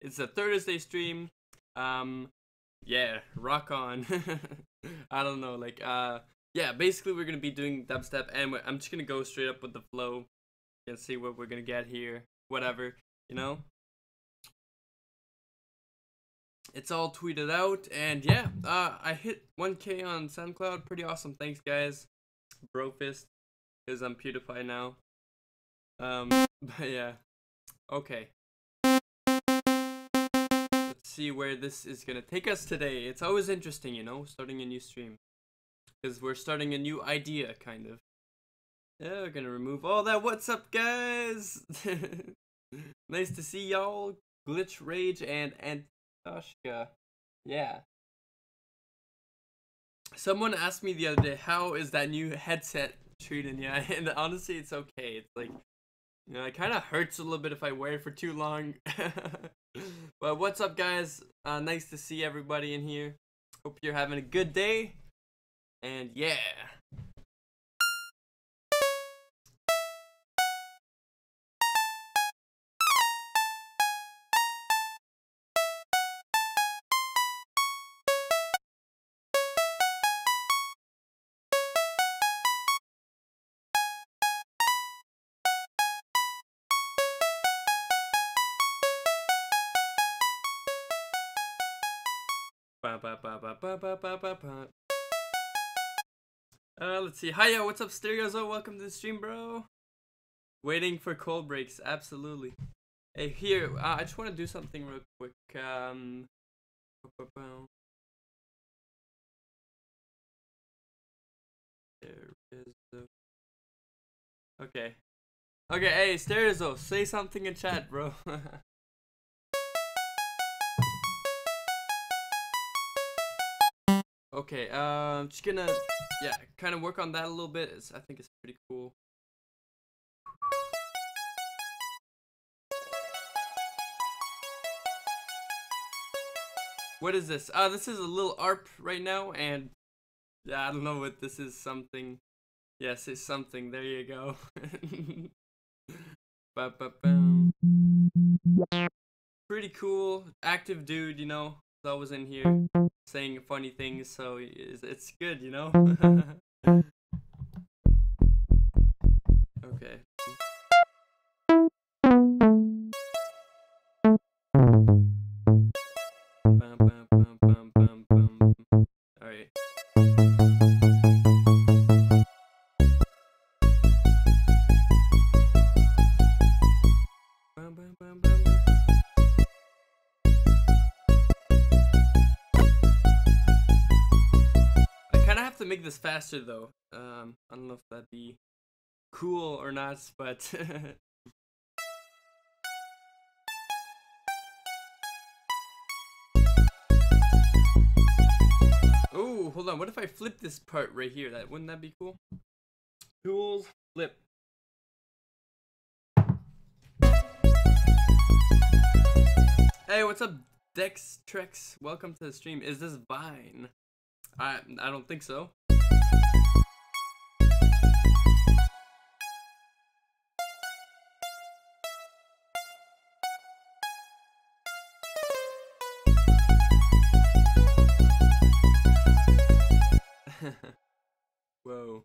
It's a Thursday stream. Yeah, rock on. I don't know, like, yeah, basically we're gonna be doing dubstep, and I'm just gonna go straight up with the flow and see what we're gonna get here. Whatever, you know. It's all tweeted out, and yeah, I hit 1K on SoundCloud. Pretty awesome. Thanks, guys. Brofist, because I'm PewDiePie now. But yeah. Okay. Let's see where this is gonna take us today. It's always interesting, you know, starting a new stream, because we're starting a new idea, kind of. Yeah, we're gonna remove all that. What's up, guys? Nice to see y'all. Glitch Rage and Toshka. Yeah. Someone asked me the other day, how is that new headset treating you? And honestly, it's okay. It's like, you know, it kind of hurts a little bit if I wear it for too long. But what's up, guys? Nice to see everybody in here. Hope you're having a good day. And yeah. Let's see. Hiya, what's up, Stereozo? Welcome to the stream, bro. Waiting for cold breaks, absolutely. Hey, here, I just want to do something real quick. There is the... Okay. Okay, hey, Stereozo, say something in chat, bro. Okay, just gonna, yeah, kind of work on that a little bit. I think it's pretty cool. What is this? This is a little ARP right now, and yeah, I don't know what this is. Something. Yes, it's something. There you go. Pretty cool, active dude, you know. He's always in here saying funny things, so it's good, you know. Okay. All right. To make this faster though. I don't know if that'd be cool or not, but oh, hold on, what if I flip this part right here? Wouldn't that be cool? Tools, flip. Hey, what's up, Dextrex? Welcome to the stream. Is this Vine? I don't think so. Whoa.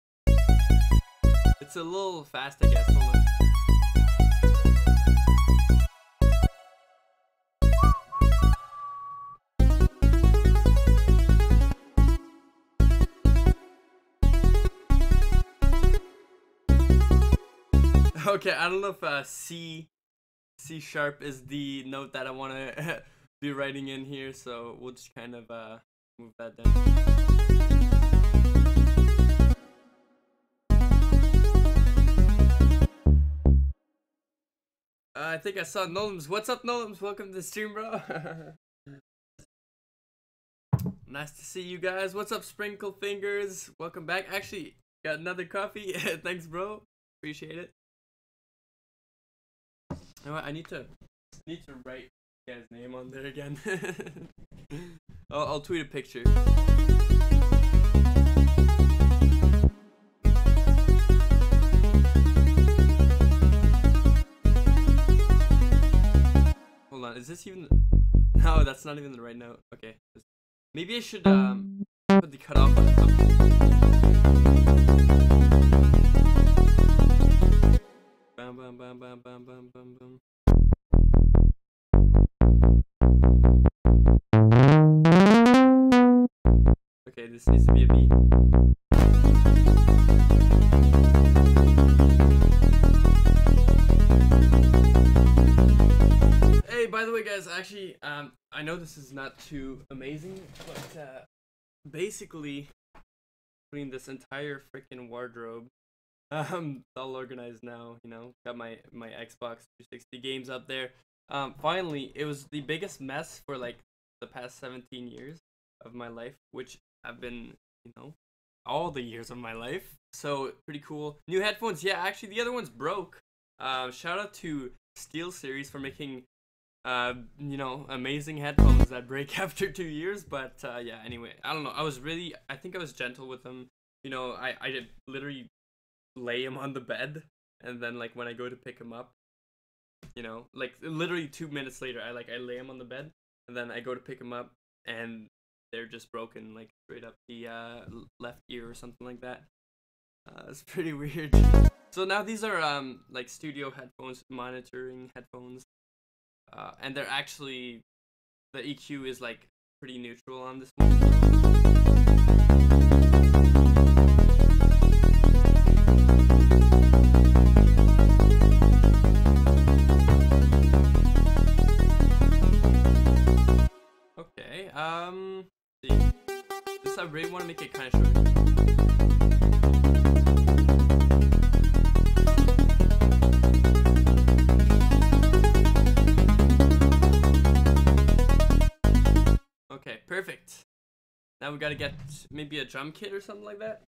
It's a little fast, I guess. Hold on. Okay, I don't know if C sharp is the note that I want to be writing in here, so we'll just kind of move that down. I think I saw Nolums. What's up, Nolums? Welcome to the stream, bro. Nice to see you guys. What's up, Sprinkle Fingers? Welcome back. Actually, got another coffee. Thanks, bro. Appreciate it. You know what? I need to write the guy's name on there again. I'll tweet a picture. Hold on. Is this even? No, that's not even the right note. Okay. Maybe I should put the cutoff on the top. Bam bam bam bam bam bam bam bam. Okay, this needs to be a B. Hey, by the way, guys, actually, I know this is not too amazing, but basically, putting this entire freaking wardrobe, it's all organized now. You know, got my Xbox 360 games up there. Finally, it was the biggest mess for like the past 17 years of my life, which have been, you know, all the years of my life. So pretty cool. New headphones. Yeah, actually, the other ones broke. Shout out to SteelSeries for making you know, amazing headphones that break after 2 years. But yeah, anyway, I don't know, I think I was gentle with them. You know, I did literally lay him on the bed, and then like when I go to pick him up, you know, like literally 2 minutes later, I lay him on the bed, and then I go to pick him up, and they're just broken, like straight up the left ear or something like that. It's pretty weird. So now these are like studio headphones, monitoring headphones. And they're actually, the EQ is like pretty neutral on this one. Okay, see. This I really want to make it kind of short. Okay, perfect. Now we gotta get maybe a drum kit or something like that.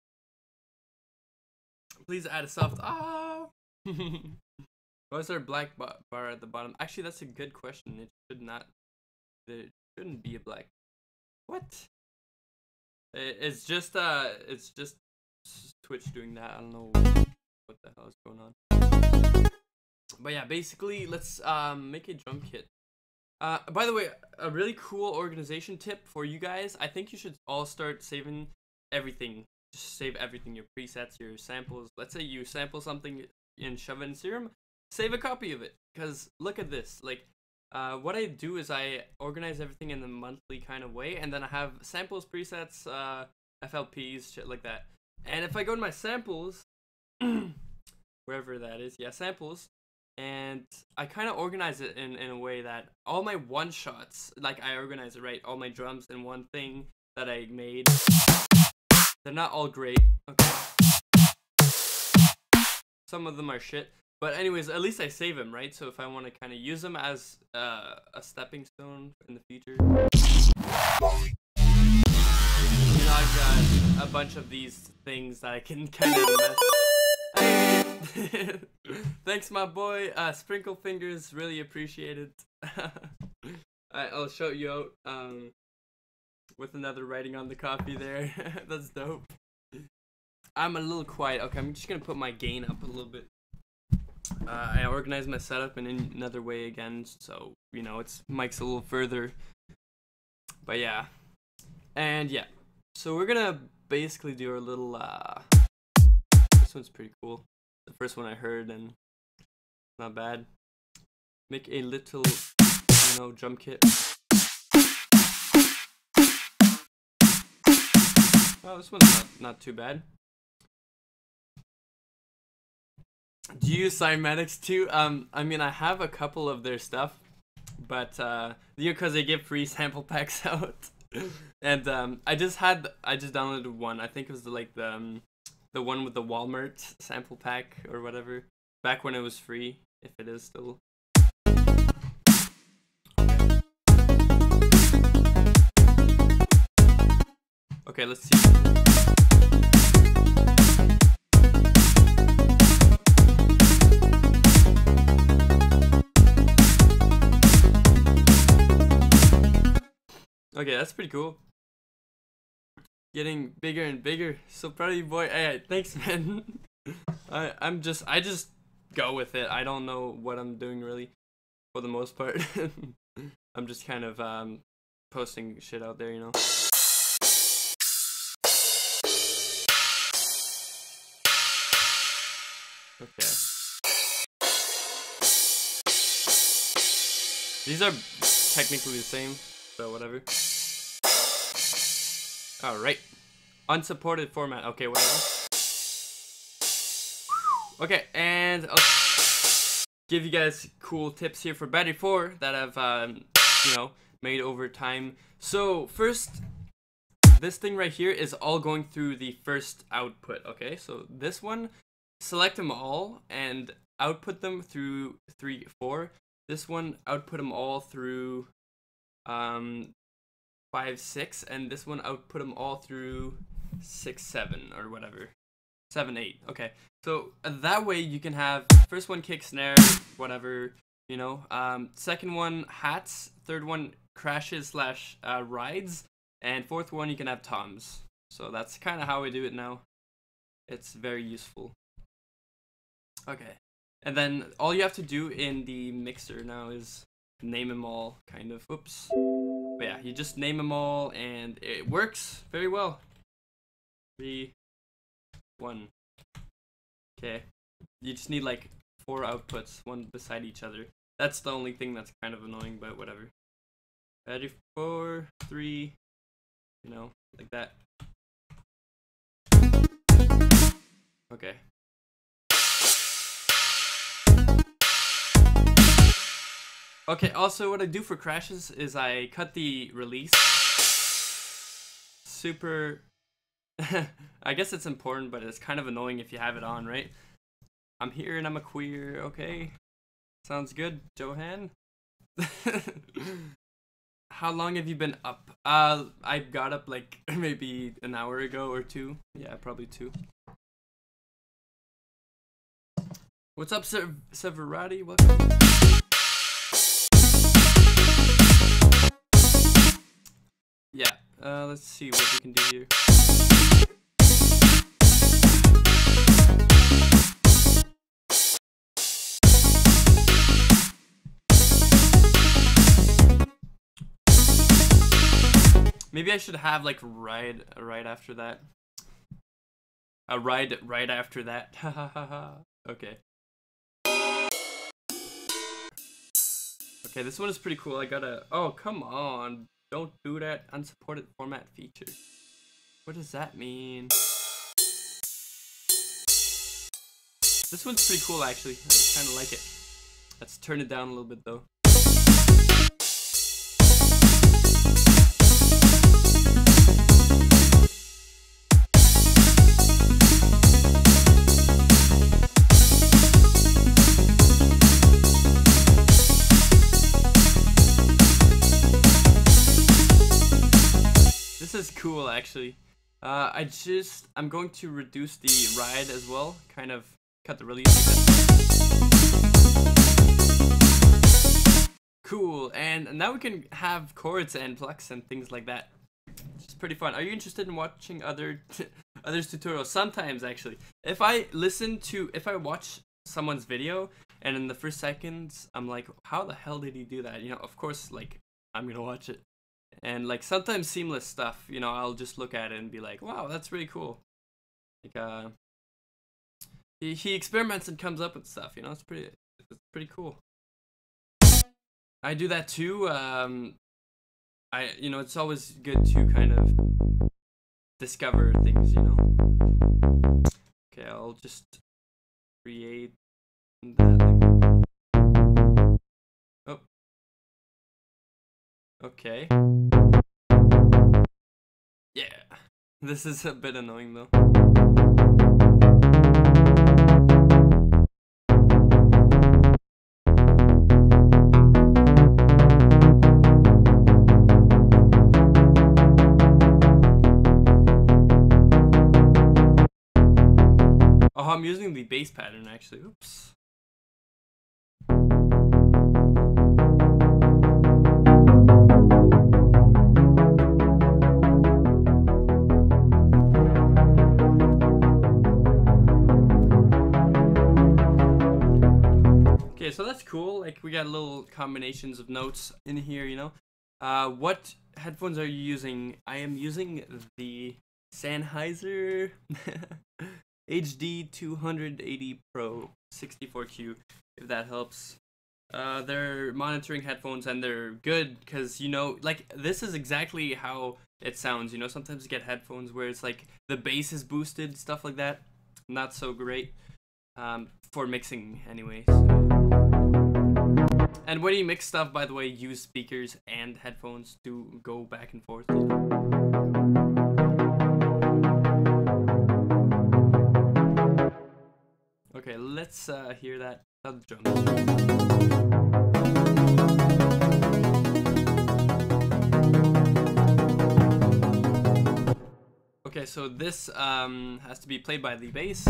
Please add a soft. Ah. Why is there a black bar at the bottom? Actually, that's a good question. It should not. There shouldn't be a black. What? It's just Twitch doing that. I don't know what the hell is going on. But yeah, basically, let's make a drum kit. By the way, a really cool organization tip for you guys. I think you should all start saving everything. Just save everything, your presets, your samples. Let's say you sample something and shove it in Serum. Save a copy of it. Because look at this. Like, what I do is I organize everything in a monthly kind of way. And then I have samples, presets, FLPs, shit like that. And if I go to my samples, wherever that is, yeah, samples. And I kind of organize it in a way that all my one-shots, like I organize it right, all my drums in one thing that I made, they're not all great, okay? Some of them are shit, but anyways, at least I save them, right? So if I want to kind of use them as a stepping stone in the future. You know, I've got a bunch of these things that I can kind of mess. Thanks, my boy. Sprinkle Fingers, really appreciate it. I'll show you out with another writing on the copy there. That's dope. I'm a little quiet. Okay, I'm just gonna put my gain up a little bit. I organized my setup in another way again, so you know it's mic's a little further. But yeah, and yeah, so we're gonna basically do our little. This one's pretty cool. The first one I heard, and not bad. Make a little, you know, drum kit. Oh, this one's not too bad. Do you use Cymatics too? I mean, I have a couple of their stuff, but you know, because they give free sample packs out, and I just downloaded one. I think it was the one with the Walmart sample pack or whatever, back when it was free, if it is still. Okay, let's see. Okay, that's pretty cool. Getting bigger and bigger. So proud of you, boy. Hey, thanks, man. I just go with it. I don't know what I'm doing really. for the most part. I'm just kind of posting shit out there, you know. Okay. These are technically the same, so whatever. Alright. Unsupported format. Okay, whatever. Okay, and I'll give you guys cool tips here for Battery 4 that I've, you know, made over time. So, first, this thing right here is all going through the first output, okay? So, this one, select them all and output them through 3, 4. This one, output them all through 5, 6, and this one output them all through 6, 7, or whatever. 7, 8. Okay, so that way you can have first one kick, snare, whatever, you know. Second one hats. Third one crashes / rides, and fourth one you can have toms. So that's kind of how we do it now. It's very useful. Okay, and then all you have to do in the mixer now is name them all, kind of. Oops. But yeah, you just name them all, and it works very well. 3, 1. Okay. You just need like 4 outputs, one beside each other. That's the only thing that's kind of annoying, but whatever. Battery 4, 3, you know, like that. Okay. Okay, also what I do for crashes is I cut the release. Super... I guess it's important, but it's kind of annoying if you have it on, right? I'm here and I'm a queer, okay? Sounds good, Johan. How long have you been up? I got up like maybe an hour ago or 2. Yeah, probably 2. What's up, Severati? Welcome. Yeah, let's see what we can do here. Maybe I should have like ride after that. A ride right after that. Okay. Okay, this one is pretty cool. I gotta... Oh, come on. Don't do that unsupported format feature. What does that mean? This one's pretty cool, actually. I kind of like it. Let's turn it down a little bit, though. This is cool, actually. I'm going to reduce the ride as well, kind of cut the release a bit. Cool, and now we can have chords and plucks and things like that. It's pretty fun. Are you interested in watching others tutorials? Sometimes, actually. If I watch someone's video and in the first seconds I'm like, how the hell did he do that? You know, of course, like, I'm gonna watch it. And like sometimes seamless stuff, you know, I'll just look at it and be like, wow, that's really cool. Like he experiments and comes up with stuff, you know, it's pretty cool. I do that too. You know, it's always good to kind of discover things, you know. Okay, I'll just create that. Oh. Okay. Yeah. This is a bit annoying though. Oh, I'm using the bass pattern actually. Oops. Okay, so that's cool. Like, we got a little combinations of notes in here, you know. What headphones are you using? I am using the Sennheiser HD 280 Pro 64Q, if that helps. They're monitoring headphones and they're good because, you know, like this is exactly how it sounds, you know. Sometimes you get headphones where it's like the bass is boosted, stuff like that. Not so great for mixing anyways. And when you mix stuff, by the way, use speakers and headphones to go back and forth. Okay, let's hear that drum. Okay, so this has to be played by the bass.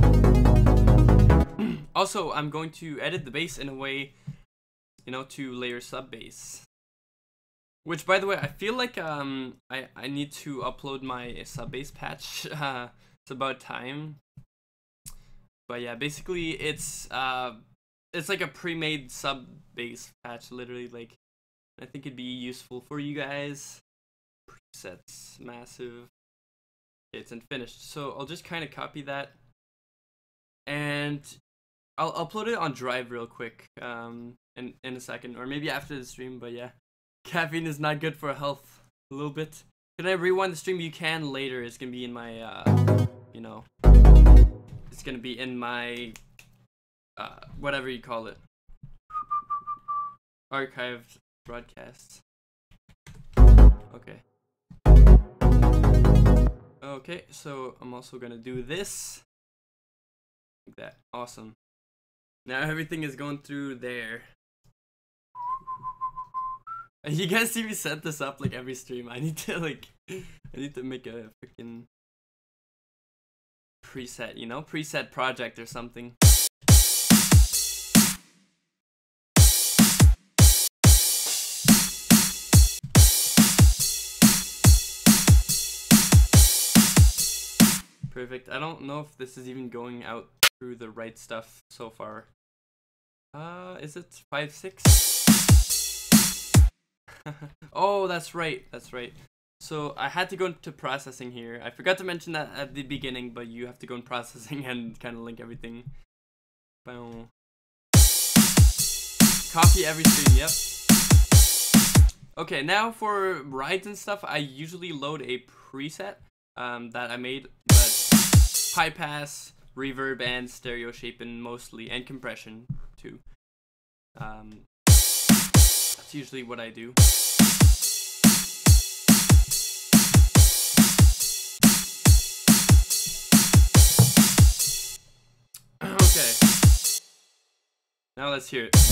Also, I'm going to edit the bass in a way, you know, to layer sub bass. Which, by the way, I feel like I need to upload my sub bass patch. It's about time. But yeah, basically it's like a pre-made sub bass patch, literally. Like, I think it'd be useful for you guys. Presets, massive. Okay, it's unfinished, so I'll just kind of copy that, and I'll upload it on Drive real quick in a second, or maybe after the stream. But yeah, caffeine is not good for health. A little bit. Can I rewind the stream? You can later. It's gonna be in my you know, it's gonna be in my whatever you call it, archived broadcasts. Okay. Okay, so I'm also gonna do this. Like that. Awesome. Now everything is going through there. You guys see me set this up like every stream. I need to make a freaking preset, you know, preset project or something. Perfect. I don't know if this is even going out through the right stuff so far. Is it 5.6? Oh, that's right. That's right. So I had to go into processing here. I forgot to mention that at the beginning, but you have to go in processing and kind of link everything. Boom. Copy every stream. Yep. Okay, now for rides and stuff, I usually load a preset that I made, but high pass, reverb, and stereo shaping mostly, and compression too. That's usually what I do. Okay. Now let's hear it.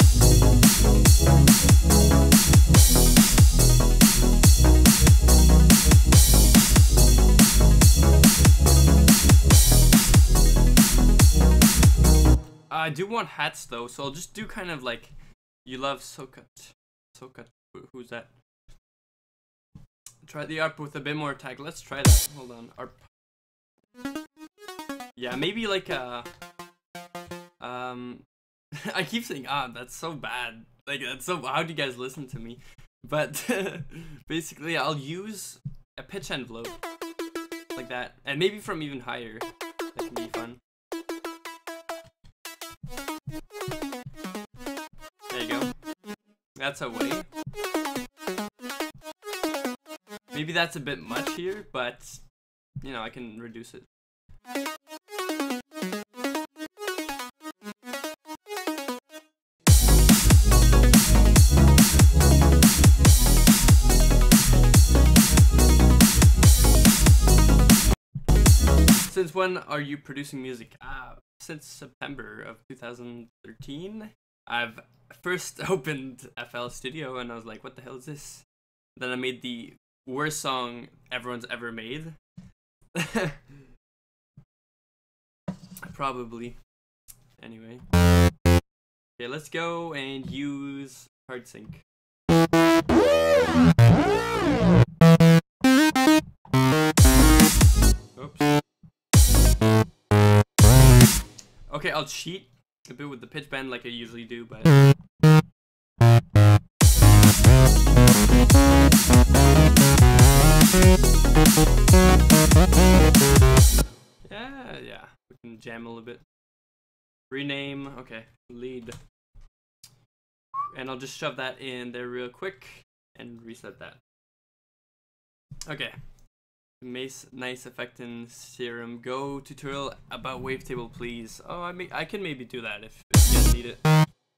I do want hats though, so I'll just do kind of like You Love Sokat. Who's that? Try the ARP with a bit more attack. Let's try that. Hold on. ARP. Yeah, maybe like a I keep saying that's so bad. Like, that's so, how do you guys listen to me? But basically I'll use a pitch envelope like that, and maybe from even higher. That can be fun. There you go. That's a way. Maybe that's a bit much here, but you know, I can reduce it. Since when are you producing music? Since September of 2013. I've first opened FL Studio and I was like, what the hell is this? Then I made the worst song everyone's ever made. Probably. Anyway. Okay, let's go and use Hard Sync. Oops. Okay, I'll cheat a bit with the pitch bend like I usually do, but spam a little bit. Rename, okay, lead. And I'll just shove that in there real quick and reset that. Okay. Nice effect in Serum. Go tutorial about wavetable, please. Oh, I can maybe do that if you guys need it.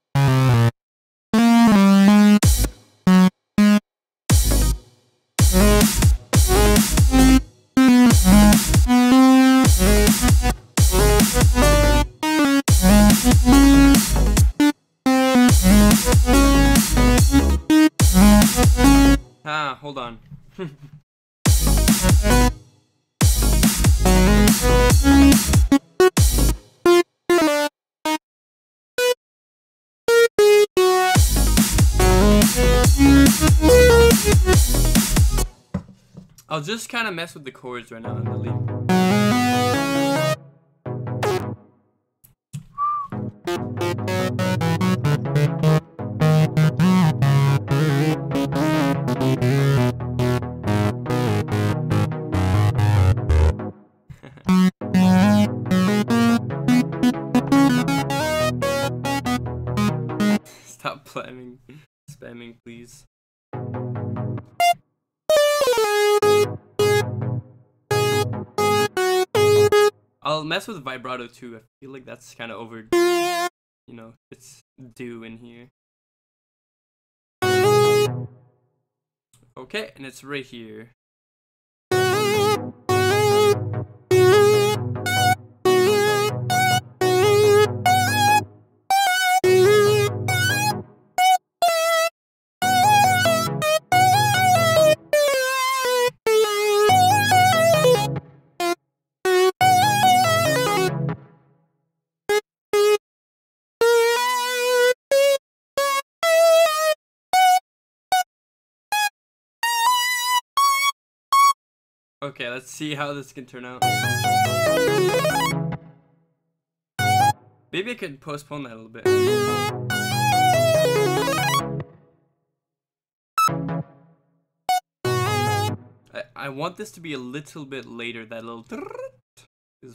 Ah, hold on. I'll just kind of mess with the chords right now and delete. Stop spamming, please. I'll mess with vibrato too. I feel like that's kind of over, you know, it's due in here. Okay, and it's right here. Okay, let's see how this can turn out. Maybe I could postpone that a little bit. I want this to be a little bit later, that little is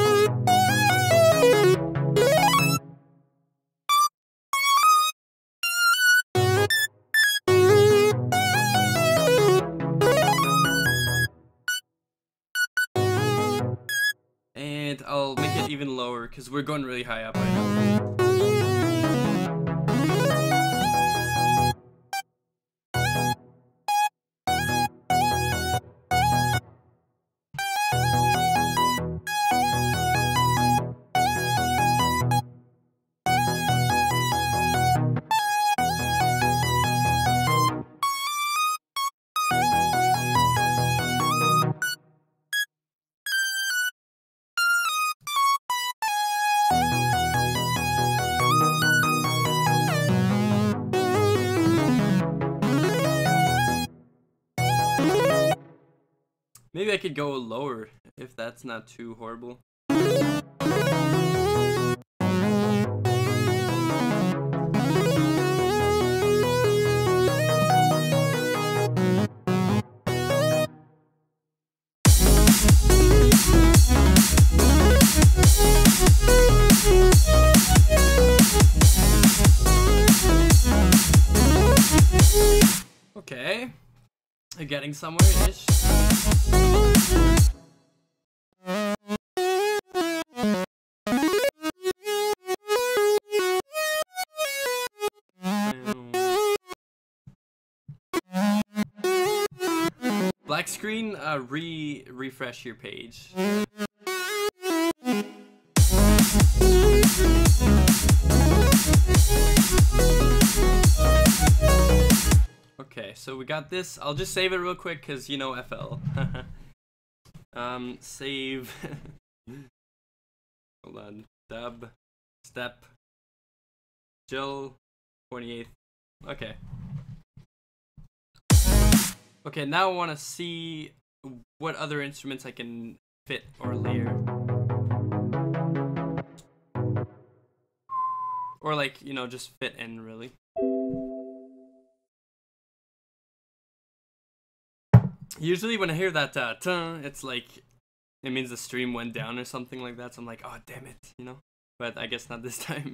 and I'll make it even lower because we're going really high up right now. Maybe I could go lower if that's not too horrible. Okay, getting somewhere-ish. Black screen, refresh your page. Okay, so we got this. I'll just save it real quick because, you know, FL. Save. Hold on. Dubstep. Jill. 28th. Okay. Okay, now I want to see what other instruments I can fit or layer. Or like, you know, just fit in, really. Usually when I hear that it's like it means the stream went down or something like that. So I'm like, oh damn it, you know. But I guess not this time.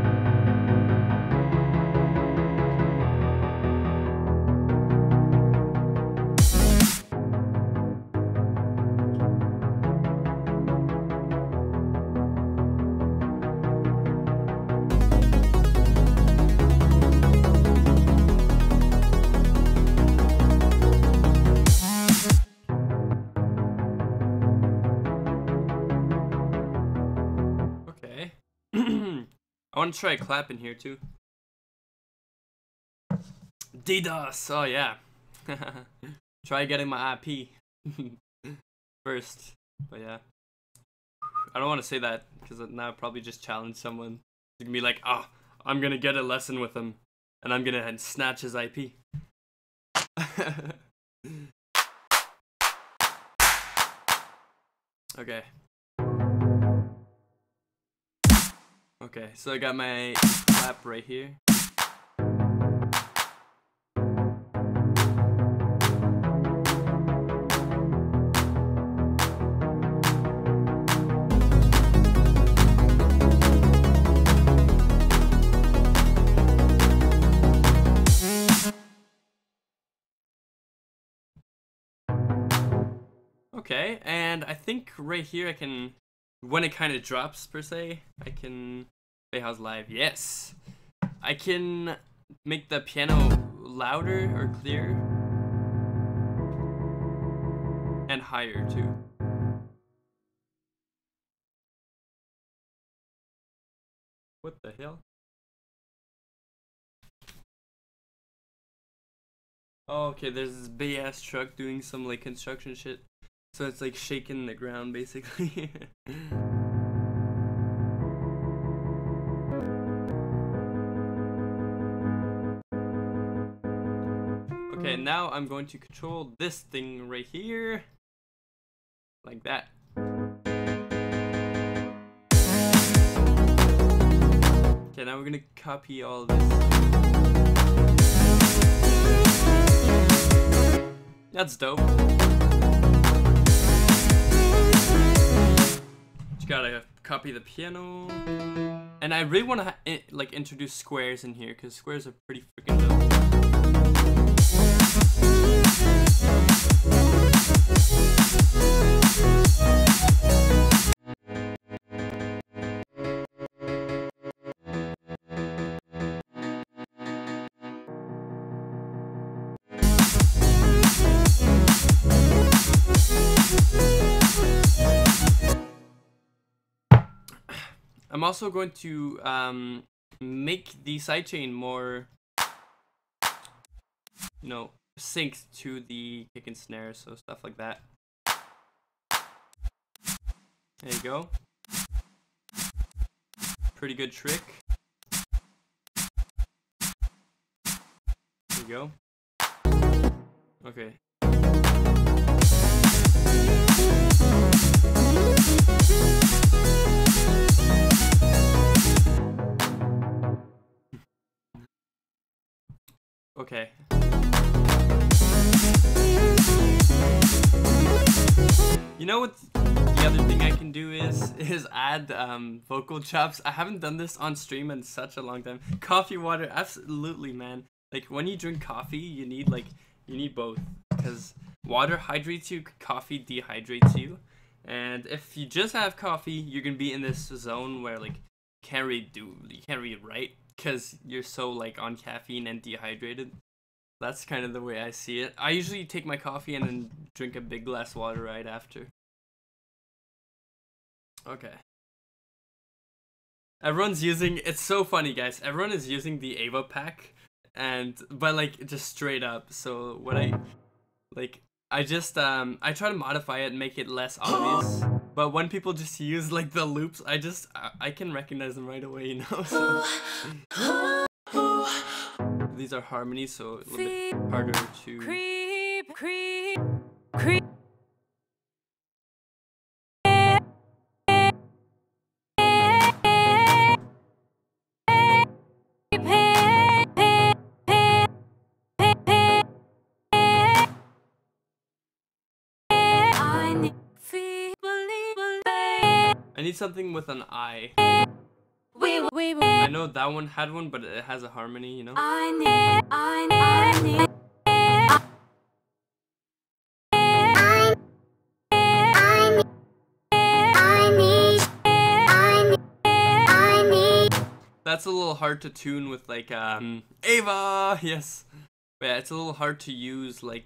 I want to try clapping here too. DDoS, oh yeah. Try getting my IP first, but yeah. I don't want to say that because now I'll probably just challenge someone. You can be like, oh, I'm gonna get a lesson with him, and I'm gonna snatch his IP. Okay. Okay, so I got my clap right here. Okay, and I think right here I can, when it kind of drops per se, I can VayHoz live. Yes, I can make the piano louder or clearer and higher too. What the hell? Oh, okay, there's this big ass truck doing some like construction shit. So it's like shaking the ground basically. Okay, now I'm going to control this thing right here. Like that. Okay, now we're gonna copy all of this. That's dope. Just gotta copy the piano. And I really wanna like introduce squares in here because squares are pretty freaking dope. I'm also going to make the sidechain more, you know, synced to the kick and snare, so stuff like that. There you go. Pretty good trick. There you go. Okay. Okay. You know what the other thing I can do is add vocal chops. I haven't done this on stream in such a long time. Coffee, water, absolutely, man. Like when you drink coffee, you need both, because water hydrates you, coffee dehydrates you. And if you just have coffee, you're gonna be in this zone where like you can't really write because you're so like on caffeine and dehydrated. That's kind of the way I see it. I usually take my coffee and then drink a big glass of water right after. Okay. Everyone's using, it's so funny guys, everyone is using the Ava pack, but like just straight up. So what I just I try to modify it and make it less obvious. But when people just use like the loops, I can recognize them right away, you know. So these are harmonies, so a little bit harder to creep. need something with an I. We I know that one had one, but it has a harmony, you know? I need That's a little hard to tune with like Ava, yes. But yeah, it's a little hard to use like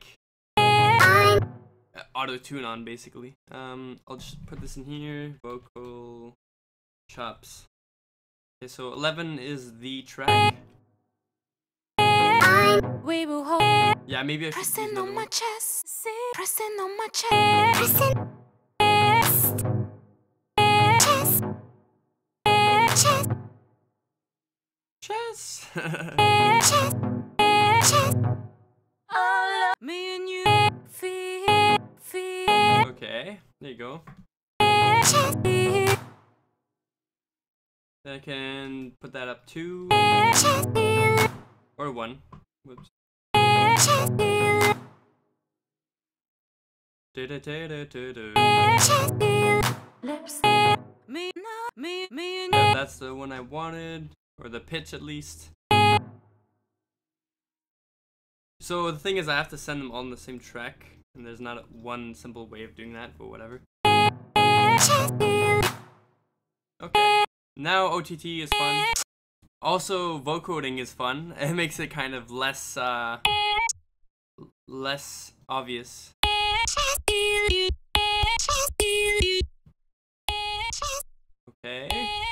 auto tune on basically. I'll just put this in here. Vocal chops. Okay, so 11 is the track. we will hold. Yeah, maybe I should use Pressing another on my one. chest, pressing on my chest, Chess. me and you feel. Okay, there you go. Then I can put that up 2 or 1. Whoops. Lips. Me and Yeah, that's the one I wanted, or the pitch at least. So the thing is, I have to send them all on the same track, and there's not one simple way of doing that, but whatever. Okay, now OTT is fun. Also, vocoding is fun. It makes it kind of less obvious. Okay.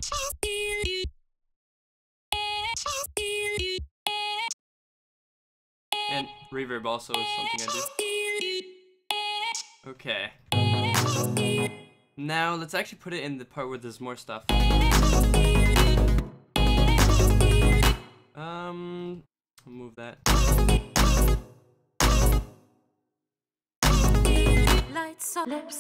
And reverb also is something I do. Okay. Now let's actually put it in the part where there's more stuff. I'll move that. lights up. Lips.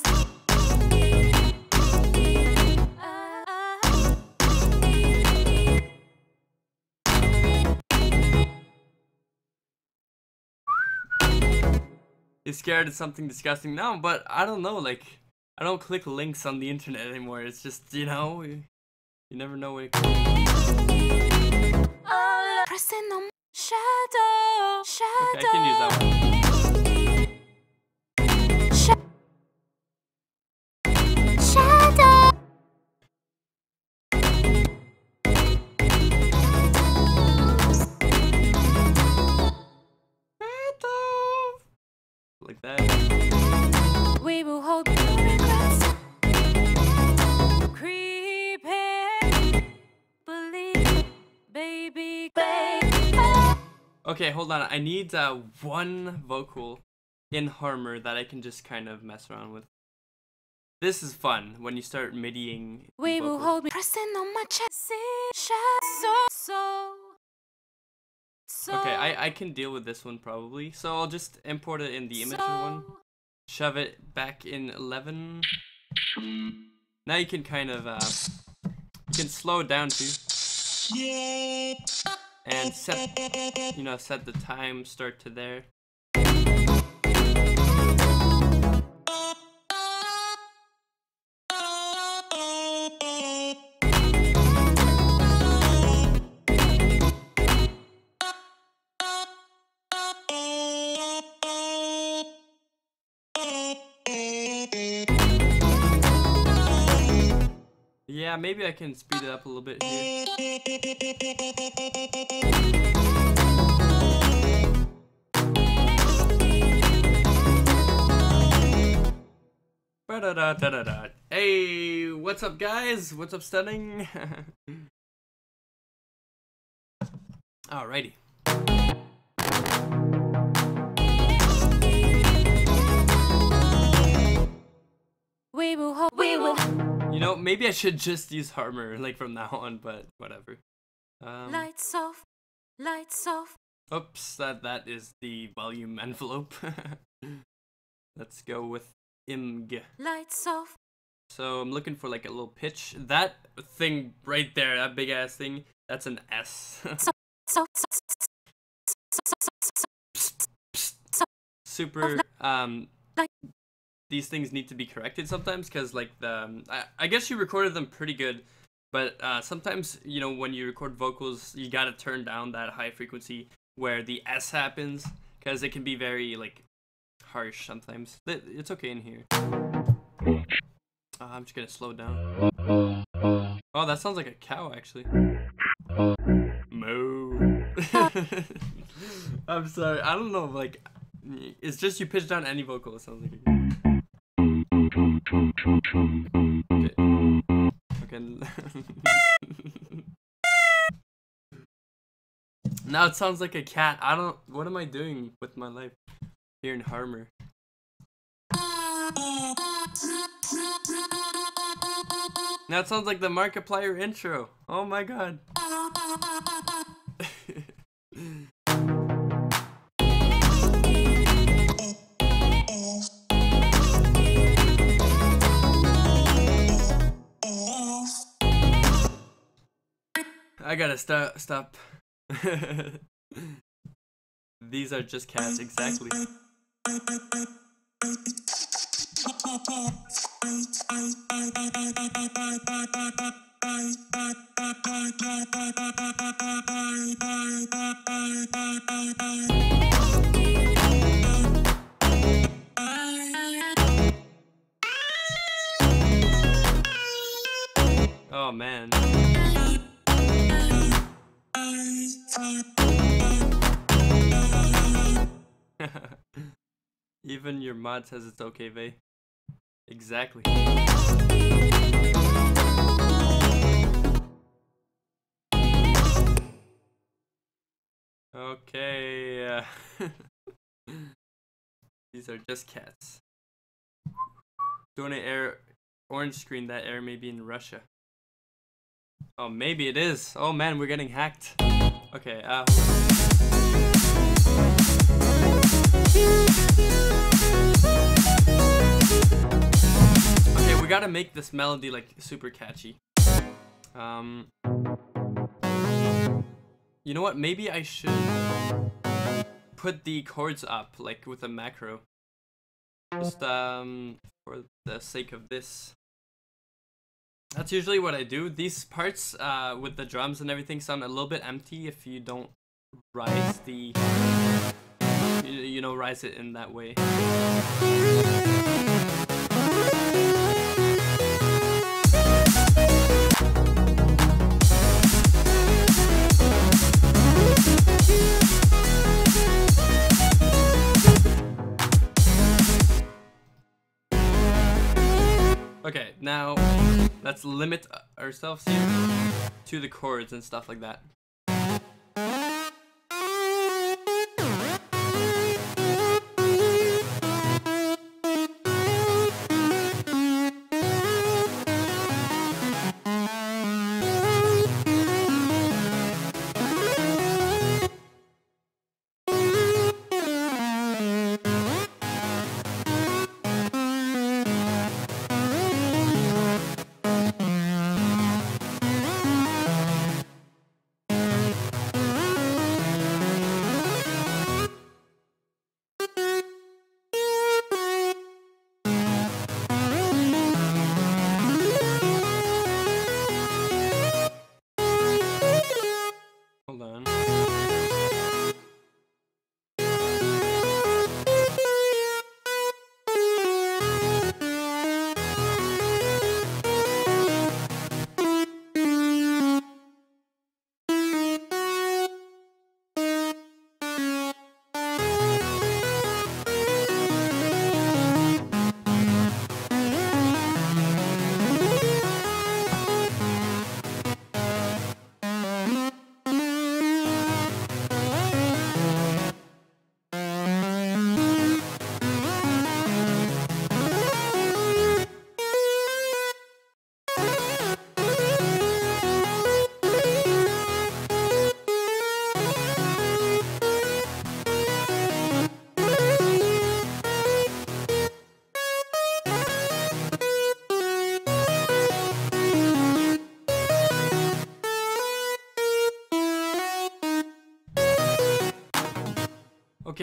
Is scared it's something disgusting? No, but I don't know, like, I don't click links on the internet anymore. It's just, you know, you never know what it could be. Pressing on shadow. Okay, I can use that one. Shadow. Like that. We will hold no regrets. Creeping. Believe, baby, baby. Okay, hold on. I need one vocal in Harmor that I can just kind of mess around with. This is fun when you start middying. We will hold me. Pressing on my chest. So. Okay, I can deal with this one probably. So I'll just import it in the imager one. Shove it back in 11. Now you can kind of you can slow it down too. And set the time start to there. Yeah, maybe I can speed it up a little bit here. Ba-da-da-da-da-da. Hey, what's up guys? What's up stunning? Alrighty. We will. You know, maybe I should just use Harmor like from now on, but whatever. Lights off. Lights off. Oops, that is the volume envelope. Let's go with img. Lights off. So I'm looking for like a little pitch. That thing right there, that big ass thing, that's an S. Super these things need to be corrected sometimes, because like I guess you recorded them pretty good, but sometimes, you know, when you record vocals, you gotta turn down that high frequency where the S happens, because it can be very like harsh sometimes. It's okay in here. I'm just gonna slow it down. Oh, that sounds like a cow actually. Moo. I'm sorry. I don't know. Like, it's just you pitch down any vocal, it sounds like a okay. Now it sounds like a cat. What am I doing with my life here in Harmer? Now it sounds like the Markiplier intro. Oh my god. I gotta stop. These are just cats, exactly. Oh man. Even your mod says it's okay, Vay. Exactly. Okay. These are just cats. Donate air. Orange screen. That air may be in Russia. Oh, maybe it is. Oh man, we're getting hacked. Okay. Okay, we gotta make this melody like super catchy. You know what? Maybe I should put the chords up like with a macro. Just for the sake of this. That's usually what I do. These parts with the drums and everything sound a little bit empty if you don't rise the you know, rise it in that way. Okay, now let's limit ourselves here to the chords and stuff like that.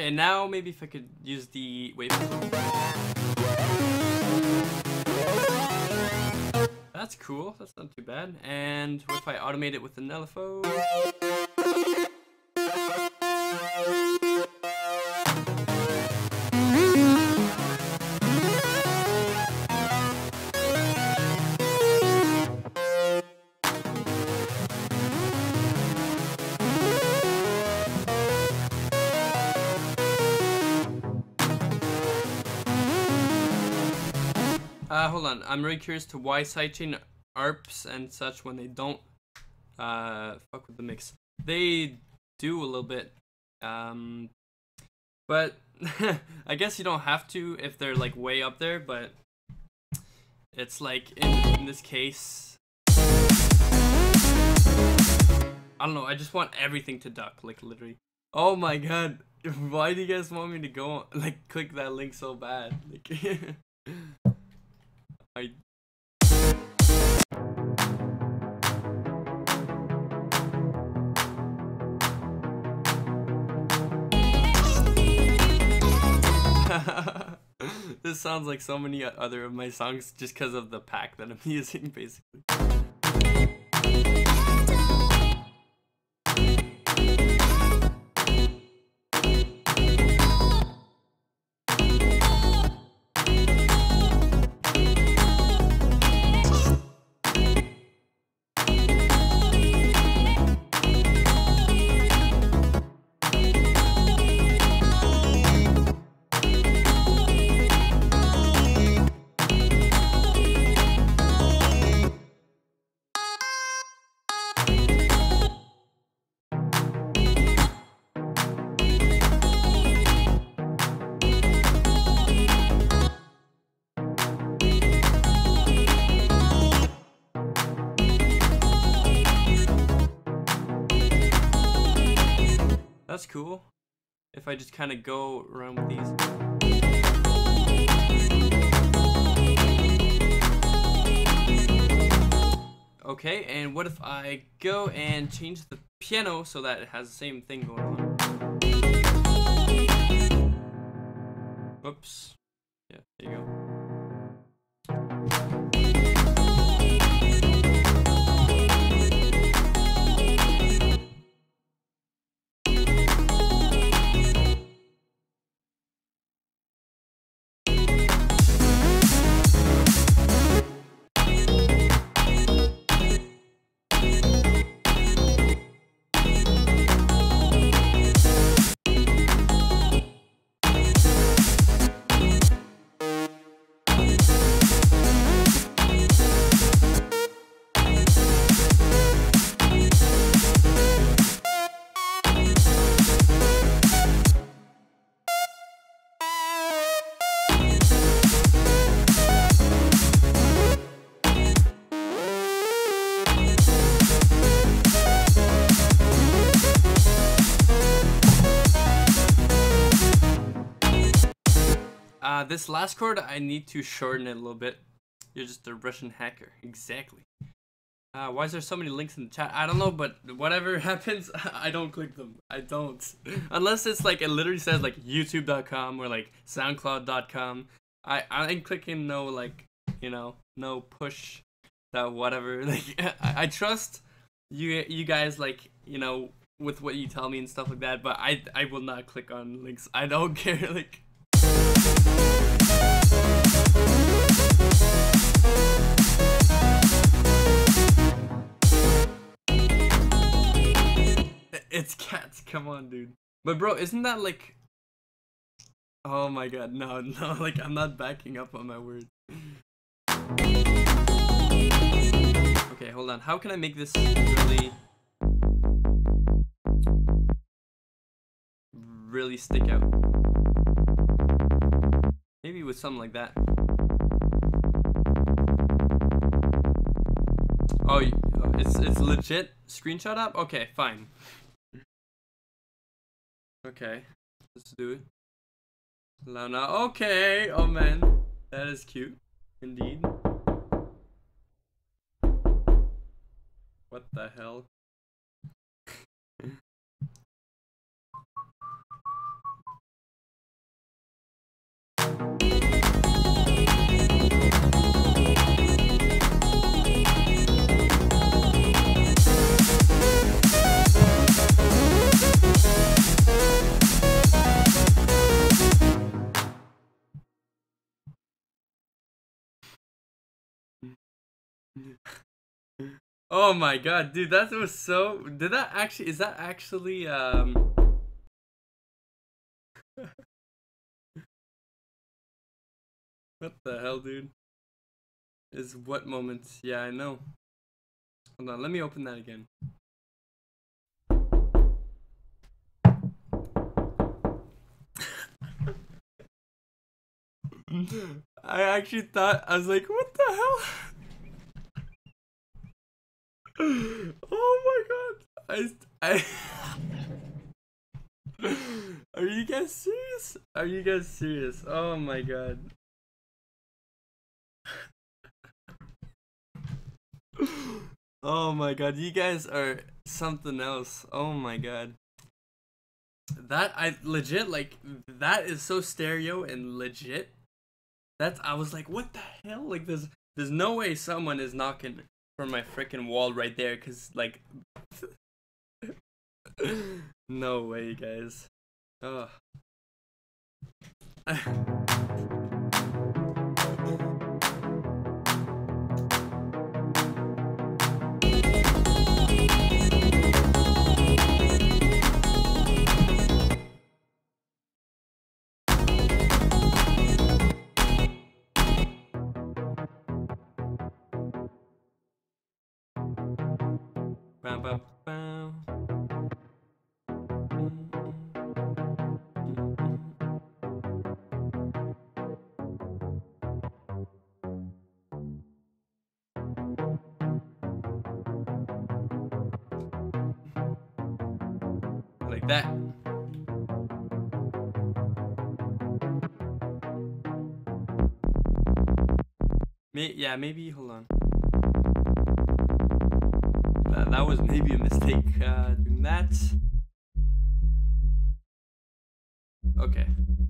Okay, now maybe if I could use the wave. That's cool. That's not too bad. And what if I automate it with the LFO? Hold on. I'm really curious to why sidechain ARPs and such when they don't fuck with the mix. They do a little bit, but I guess you don't have to if they're like way up there. But it's like in this case, I don't know. I just want everything to duck, like literally. Oh my god! Why do you guys want me to go like click that link so bad? Like. This sounds like so many other of my songs just because of the pack that I'm using, basically. That's cool. If I just kind of go around with these. Okay, and what if I go and change the piano so that it has the same thing going on? Whoops. Yeah, there you go. This last chord, I need to shorten it a little bit. You're just a Russian hacker. Exactly. Why is there so many links in the chat? I don't know, but whatever happens, I don't click them. I don't. Unless it's like, it literally says like youtube.com or like soundcloud.com. I ain't clicking no like, you know, no push that whatever. Like, I trust you guys, like, you know, with what you tell me and stuff like that, but I will not click on links. I don't care, like. It's cats, come on, dude. But bro, isn't that like, oh my god, no, like I'm not backing up on my word. Okay, hold on. How can I make this really stick out? Maybe with something like that. Oh, it's legit screenshot up? Okay, fine. Okay, let's do it. Lana, okay. Oh man, that is cute, indeed. What the hell? Oh my god, dude, that was so... Did that actually... Is that actually, What the hell, dude? Is what moments? Yeah, I know. Hold on, let me open that again. I actually thought... I was like, what the hell? Oh my god. Are you guys serious? Are you guys serious? Oh my god. Oh my god, you guys are something else. Oh my god. That I legit like that is so stereo and legit. That's I was like, what the hell? Like there's no way someone is knocking from my freaking wall right there, cause like no way, guys. Oh. Like that. Yeah, maybe, hold on. That was maybe a mistake doing that. Okay.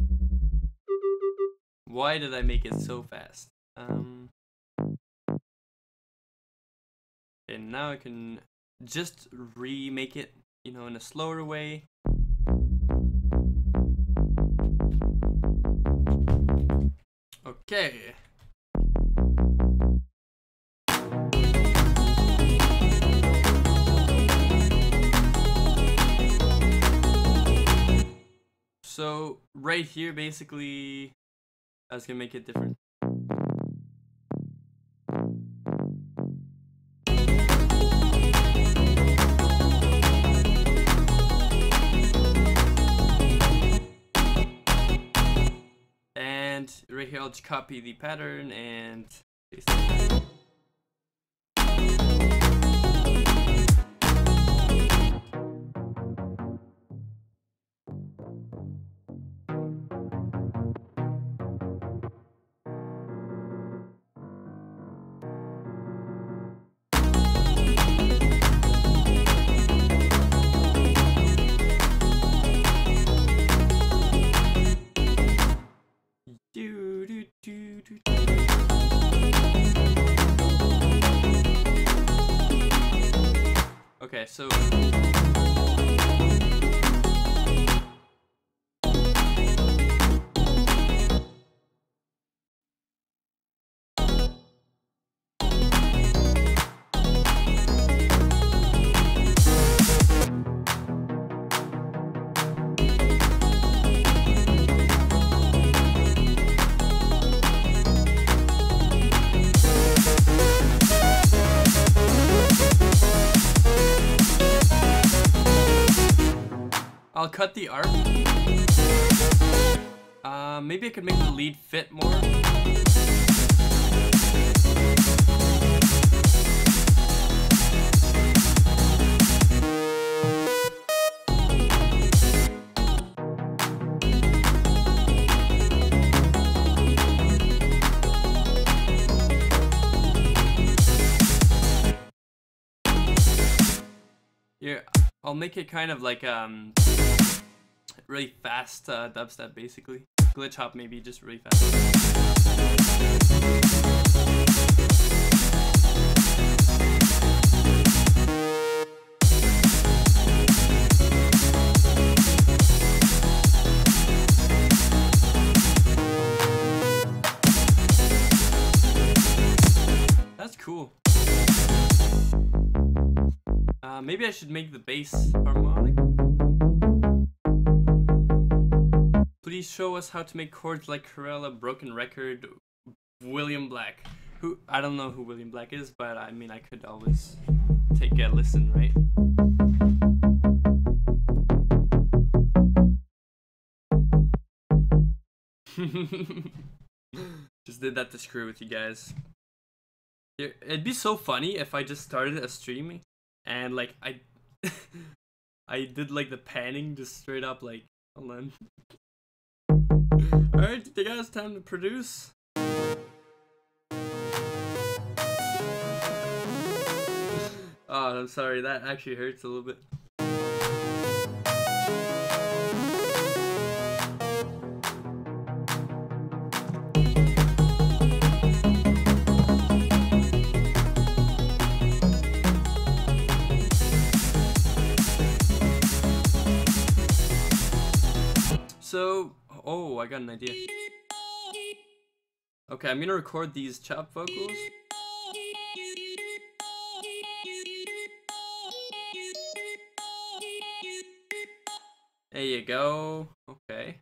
Why did I make it so fast? And now I can just remake it, you know, in a slower way. Okay. So right here, basically, I was gonna make it different. And right here, I'll just copy the pattern and paste it. Okay, so I'll cut the arc. Maybe I could make the lead fit more. Yeah, I'll make it kind of like really fast dubstep, basically. glitch hop maybe just really fast. That's cool. Maybe I should make the bass harmonic. Please show us how to make chords like Corella, Broken Record, William Black. Who, I don't know who William Black is, but I mean I could always take a listen, right? Just did that to screw with you guys. It'd be so funny if I just started a stream and like I I did like the panning just straight up like, hold on. Alright, you guys, time to produce. Oh, I'm sorry, that actually hurts a little bit. So, oh, I got an idea. Okay, I'm gonna record these chop vocals. There you go. Okay.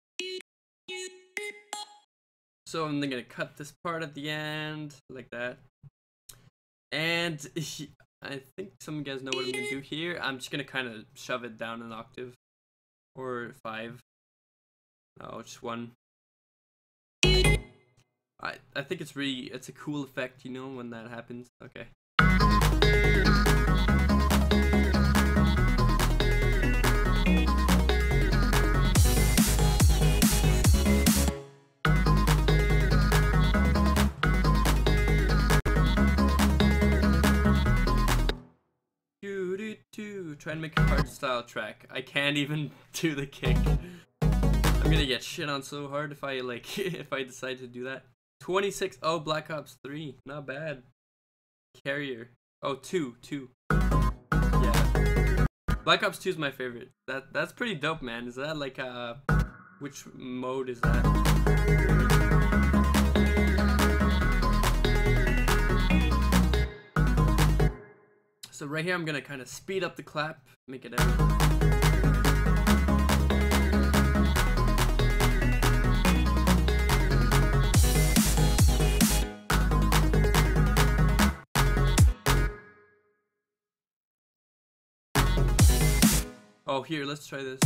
So I'm gonna cut this part at the end, like that. And I think some of you guys know what I'm gonna do here. I'm just gonna kind of shove it down an octave. Or 5. No, just 1. I think it's a cool effect, you know, when that happens. Okay. Try and make a hard style track. I can't even do the kick. I'm gonna get shit on so hard if I like if I decide to do that. 26. Oh, Black Ops 3. Not bad. Carrier. Oh, 2. Yeah. Black Ops 2 is my favorite. That's pretty dope, man. Is that like which mode is that? So right here I'm gonna kind of speed up the clap, make it out. Oh, here, let's try this.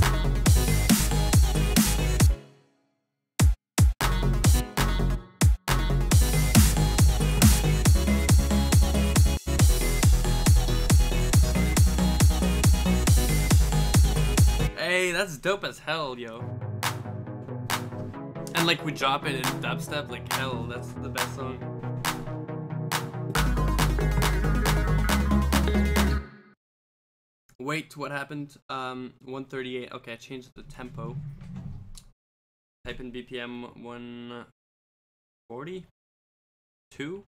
Hey, that's dope as hell, yo. And like we drop it in dubstep, like hell, that's the best song. Wait, what happened? 138. Okay, I changed the tempo. Type in BPM 140. 2.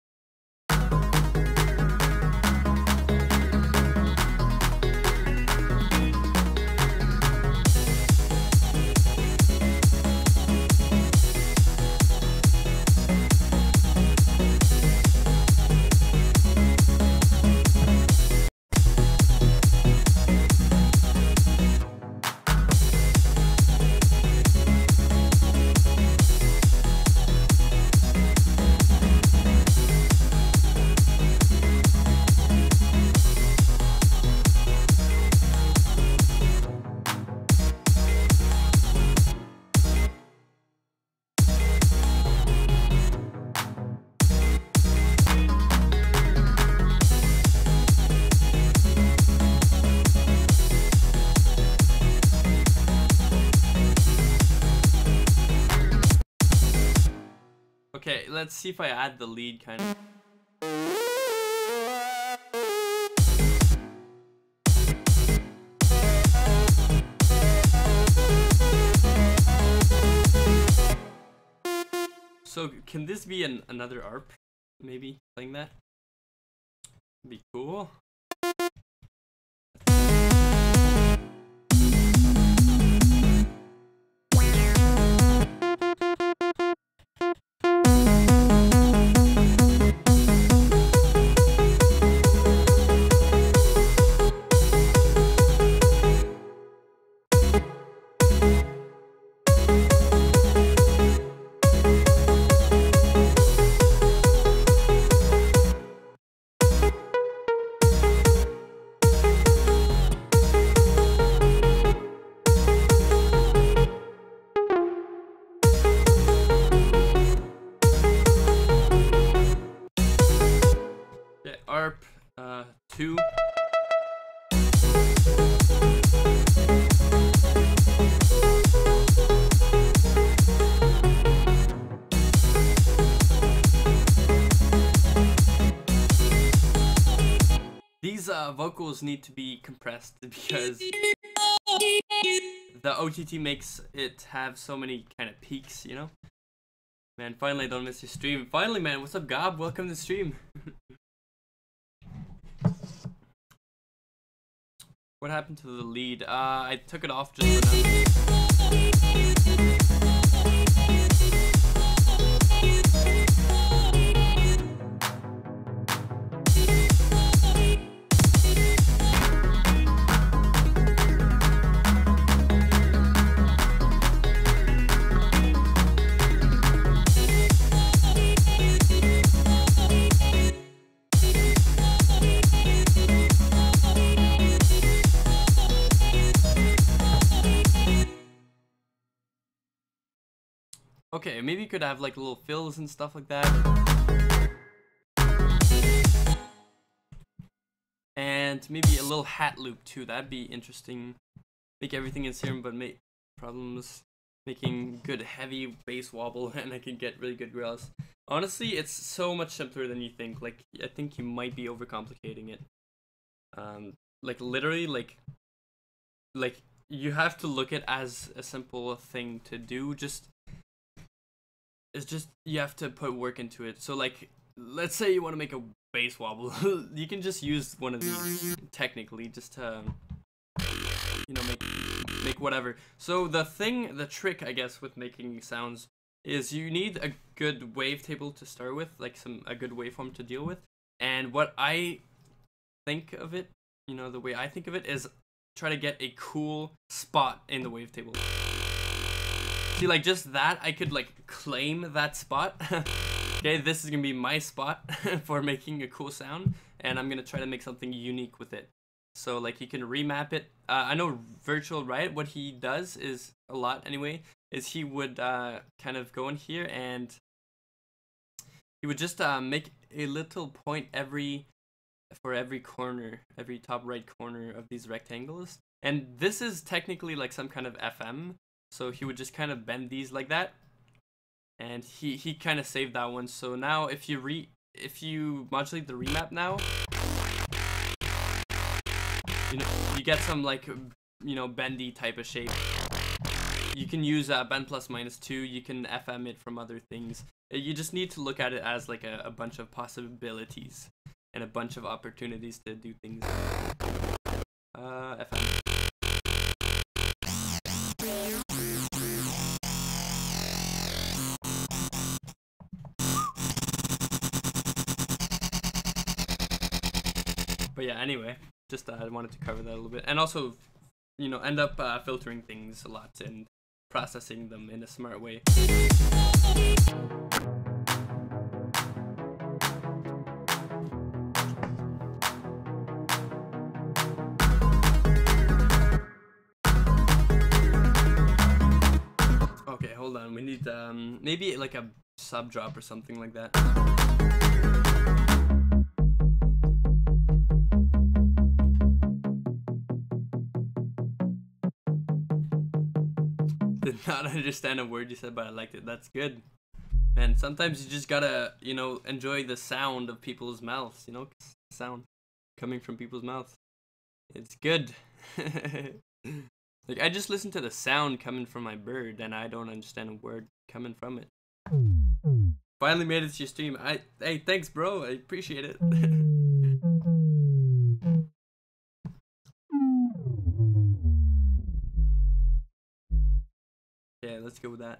Okay, let's see if I add the lead kind of. So can this be another ARP? Maybe playing that? Be cool. Yeah, ARP 2. These vocals need to be compressed because the OTT makes it have so many kind of peaks, you know? Man, finally, I don't miss your stream. Finally, man, what's up, Gob? Welcome to the stream. What happened to the lead? I took it off just for now. Okay, maybe you could have like little fills and stuff like that. And maybe a little hat loop too, that'd be interesting. Make everything in serum but make problems making good heavy bass wobble and I can get really good growls. Honestly, it's so much simpler than you think. Like, I think you might be overcomplicating it. Like literally, like you have to look at it as a simple thing to do. It's just you have to put work into it. So like, let's say you want to make a bass wobble, you can just use one of these technically just to, you know, make whatever. So the trick I guess with making sounds is you need a good wavetable to start with, like a good waveform to deal with. And what I think of it, you know, the way I think of it is try to get a cool spot in the wavetable. See, like just that, I could like claim that spot. Okay, this is gonna be my spot for making a cool sound, and I'm gonna try to make something unique with it. So like you can remap it. I know Virtual Riot, what he does is a lot anyway, is he would kind of go in here and he would just make a little point for every corner, every top right corner of these rectangles. And this is technically like some kind of FM. So he would just kind of bend these like that, and he kind of saved that one. So now if you modulate the remap now, you know, you get some like, you know, bendy type of shape. You can use bend plus minus 2. You can FM it from other things. You just need to look at it as like a bunch of possibilities and a bunch of opportunities to do things. FM. But yeah, anyway, just I wanted to cover that a little bit, and also, you know, end up filtering things a lot and processing them in a smart way. Okay, hold on. We need maybe like a sub drop or something like that. Did not understand a word you said, but I liked it. That's good. And sometimes you just gotta, you know, enjoy the sound of people's mouths, you know, sound coming from people's mouths. It's good. Like, I just listen to the sound coming from my bird, and I don't understand a word coming from it. Finally made it to your stream. Hey, thanks, bro. I appreciate it. Yeah, let's go with that.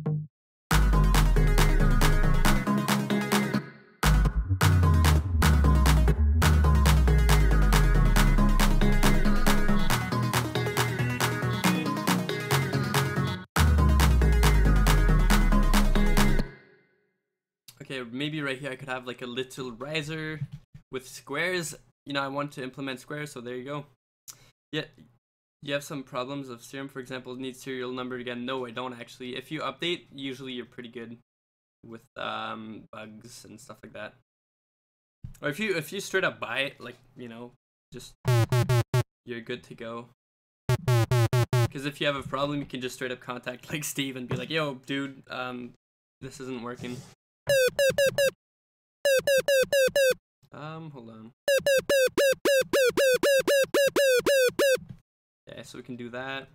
Okay, maybe right here I could have like a little riser with squares. You know, I want to implement squares, so there you go. Yeah, you have some problems of Serum, for example, needs serial number again. No, I don't actually. If you update, usually you're pretty good with bugs and stuff like that. Or if you straight up buy it, like, you know, just you're good to go. Because if you have a problem, you can just straight up contact like Steve and be like, yo, dude, this isn't working. Hold on. Yeah, so we can do that.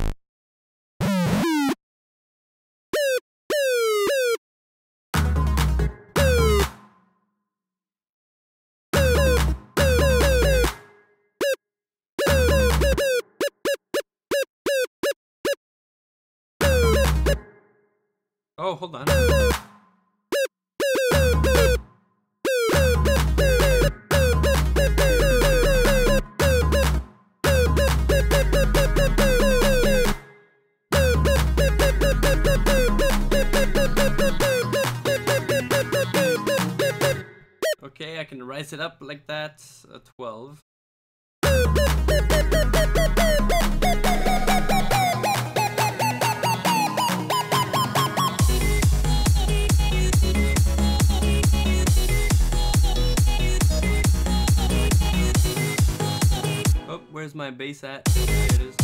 Oh, hold on. Okay, I can rise it up like that. 12. Oh, where's my bass at? There it is.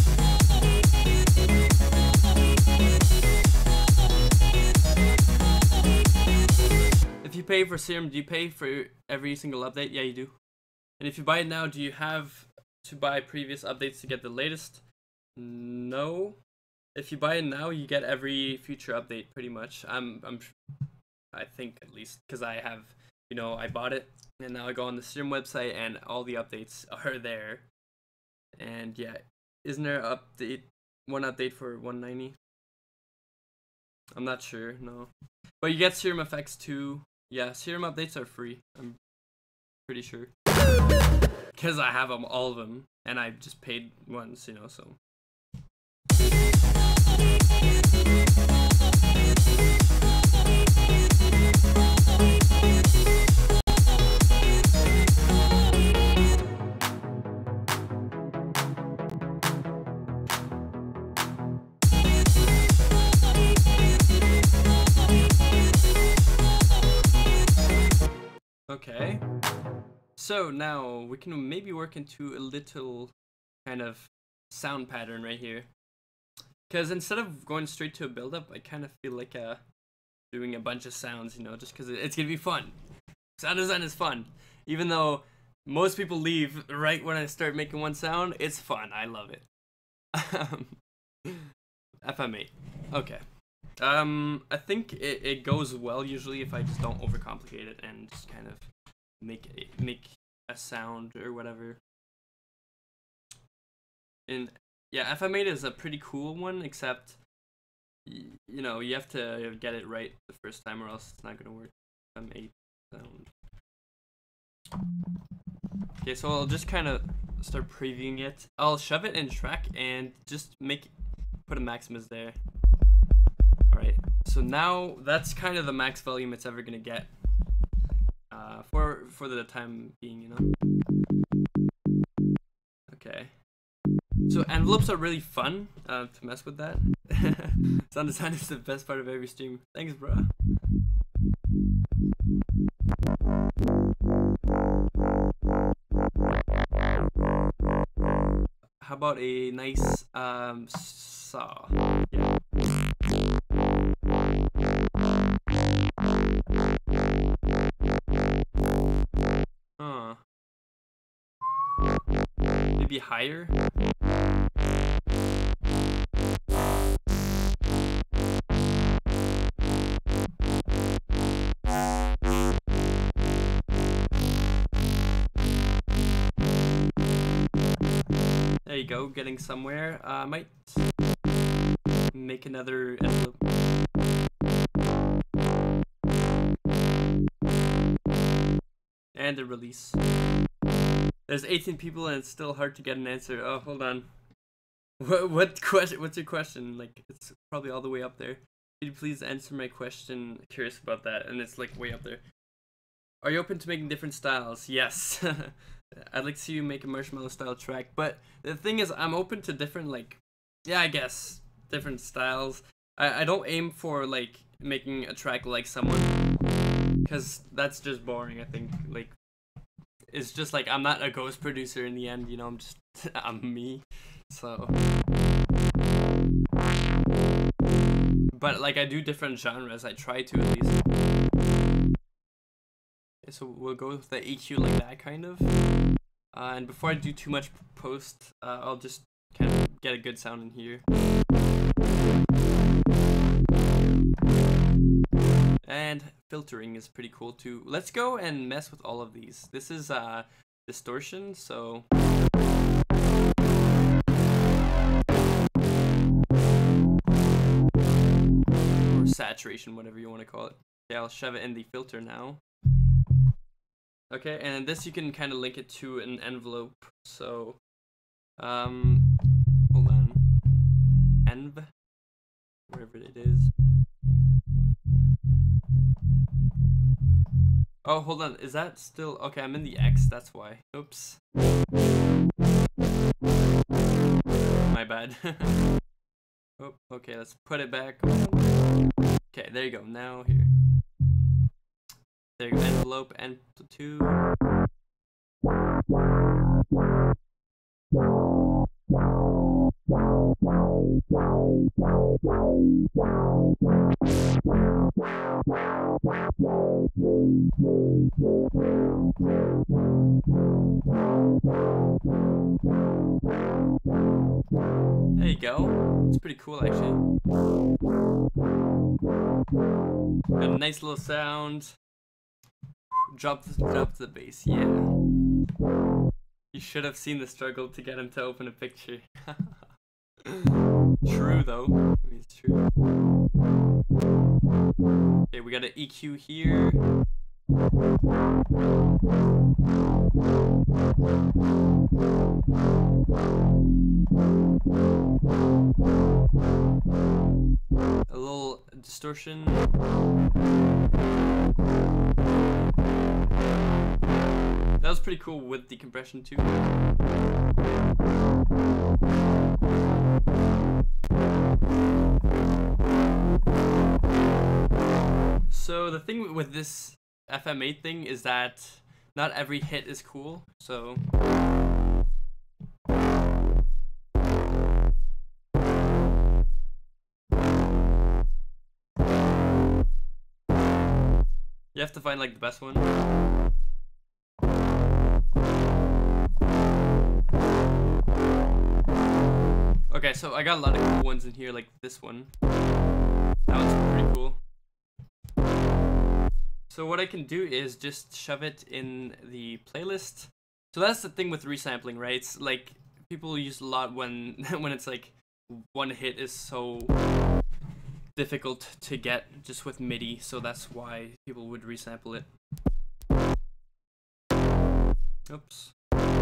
If you pay for Serum, do you pay for every single update? Yeah, you do. And if you buy it now, do you have to buy previous updates to get the latest? No. If you buy it now, you get every future update pretty much. I think at least, because I have, you know, I bought it and now I go on the Serum website and all the updates are there. And yeah, isn't there one update for 190? I'm not sure, no. But you get Serum effects too. Yeah, Serum updates are free, I'm pretty sure. Because I have all of them, and I just paid once, you know, so. Okay, so now we can maybe work into a little kind of sound pattern right here. Because instead of going straight to a build-up, I kind of feel like doing a bunch of sounds, you know, just because it's going to be fun. Sound design is fun. Even though most people leave right when I start making one sound, it's fun. I love it. FMA. Okay. I think it goes well usually if I just don't overcomplicate it and just kind of make a sound or whatever. And yeah, FM8 is a pretty cool one, except you know, you have to get it right the first time or else it's not gonna work. FM8 sound. Okay, so I'll just kind of start previewing it. I'll shove it in track and just put a Maximus there. Alright, so now that's kind of the max volume it's ever gonna get for the time being, you know. Okay. So envelopes are really fun to mess with that. Sound design is the best part of every stream. Thanks, bro. How about a nice saw? Yeah. Maybe higher? There you go, getting somewhere. I might make another envelope. And a release. There's 18 people and it's still hard to get an answer. Oh, hold on. What question? What's your question? Like, it's probably all the way up there. Could you please answer my question? Curious about that. And it's like way up there. Are you open to making different styles? Yes. I'd like to see you make a marshmallow style track. But the thing is, I'm open to different, like, yeah, I guess, different styles. I don't aim for, like, making a track like someone. Because that's just boring, I think. Like, it's just like, I'm not a ghost producer in the end, you know, I'm just, I'm me. So. But, like, I do different genres. I try to, at least. So we'll go with the EQ like that, kind of. And before I do too much post, I'll just kind of get a good sound in here. And filtering is pretty cool too. Let's go and mess with all of these. This is distortion, so or saturation, whatever you want to call it. Okay, I'll shove it in the filter now. Okay, and this you can kind of link it to an envelope. So, hold on, env, wherever it is. Oh, hold on, is that still, okay, I'm in the X, that's why. Oops. My bad. Oh, okay, let's put it back on. Okay, there you go, now here. There you go, envelope, amplitude. There you go. It's pretty cool, actually. Got a nice little sound. Drop the bass, yeah. You should have seen the struggle to get him to open a picture. True though. I mean, it's true. Okay, we got an EQ here. A little distortion. That was pretty cool with the compression too. So the thing with this FM8 thing is that not every hit is cool, so you have to find like the best one. Okay, so I got a lot of cool ones in here, like this one. That one's pretty cool. So what I can do is just shove it in the playlist. So that's the thing with resampling, right? It's like people use a lot when when it's like one hit is so difficult to get just with MIDI, so that's why people would resample it. Oops.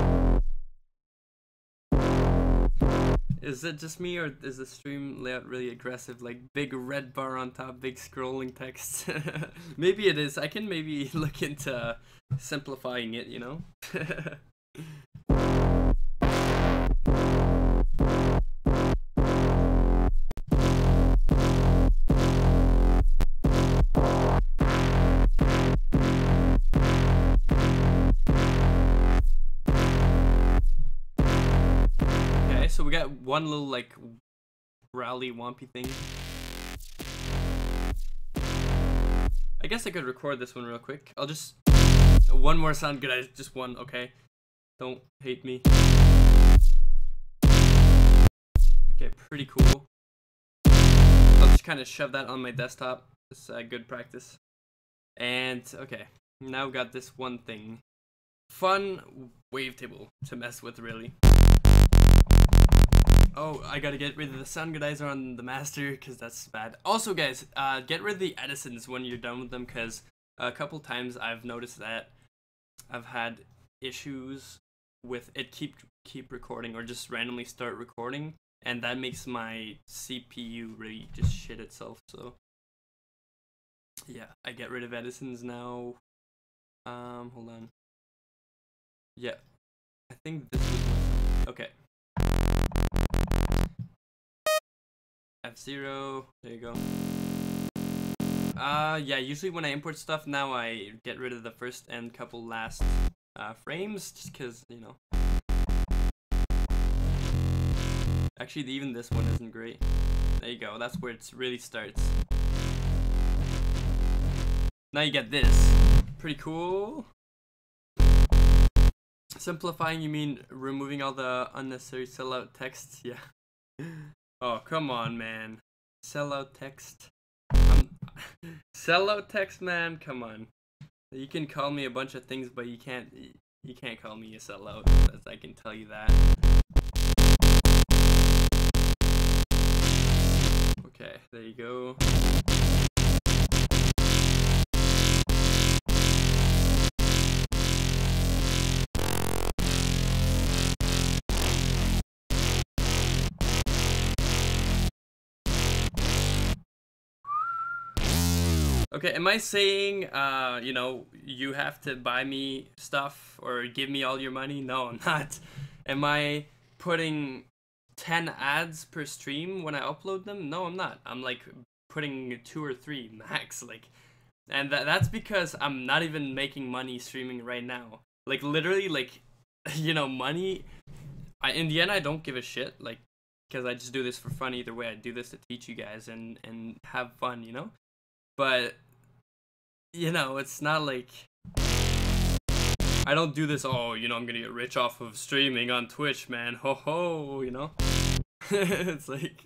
Is it just me, or is the stream layout really aggressive? Like big red bar on top, big scrolling text? Maybe it is. I can maybe look into simplifying it, you know? So we got one little like rally wompy thing. I guess I could record this one real quick. I'll just one more sound good. I just one, okay. Don't hate me. Okay, pretty cool. I'll just kind of shove that on my desktop. It's good practice. And okay, now we got this one thing. Fun wavetable to mess with, really. Oh, I gotta get rid of the soundguizer on the master because that's bad. Also, guys, get rid of the Edisons when you're done with them, because a couple times I've noticed that I've had issues with it keep recording or just randomly start recording, and that makes my CPU really just shit itself. So yeah, I get rid of Edisons now. Hold on. Yeah, I think this was my... Okay. F0, there you go. Yeah, usually when I import stuff now, I get rid of the first and couple last frames, just because, you know. Actually, even this one isn't great. There you go, that's where it really starts. Now you get this. Pretty cool. Simplifying, you mean removing all the unnecessary sellout texts? Yeah. Oh, come on, man. Sellout text. Sellout text, man. Come on. You can call me a bunch of things, but you can't call me a sellout. I can tell you that. Okay, there you go. Okay, am I saying, you know, you have to buy me stuff or give me all your money? No, I'm not. Am I putting 10 ads per stream when I upload them? No, I'm not. I'm like putting 2 or 3 max, like, and that's because I'm not even making money streaming right now. Like, literally, like, you know, money, in the end, I don't give a shit, like, because I just do this for fun either way. I do this to teach you guys and have fun, you know? But, you know, it's not like I don't do this, oh, you know, I'm gonna get rich off of streaming on Twitch, man. Ho ho, you know? It's like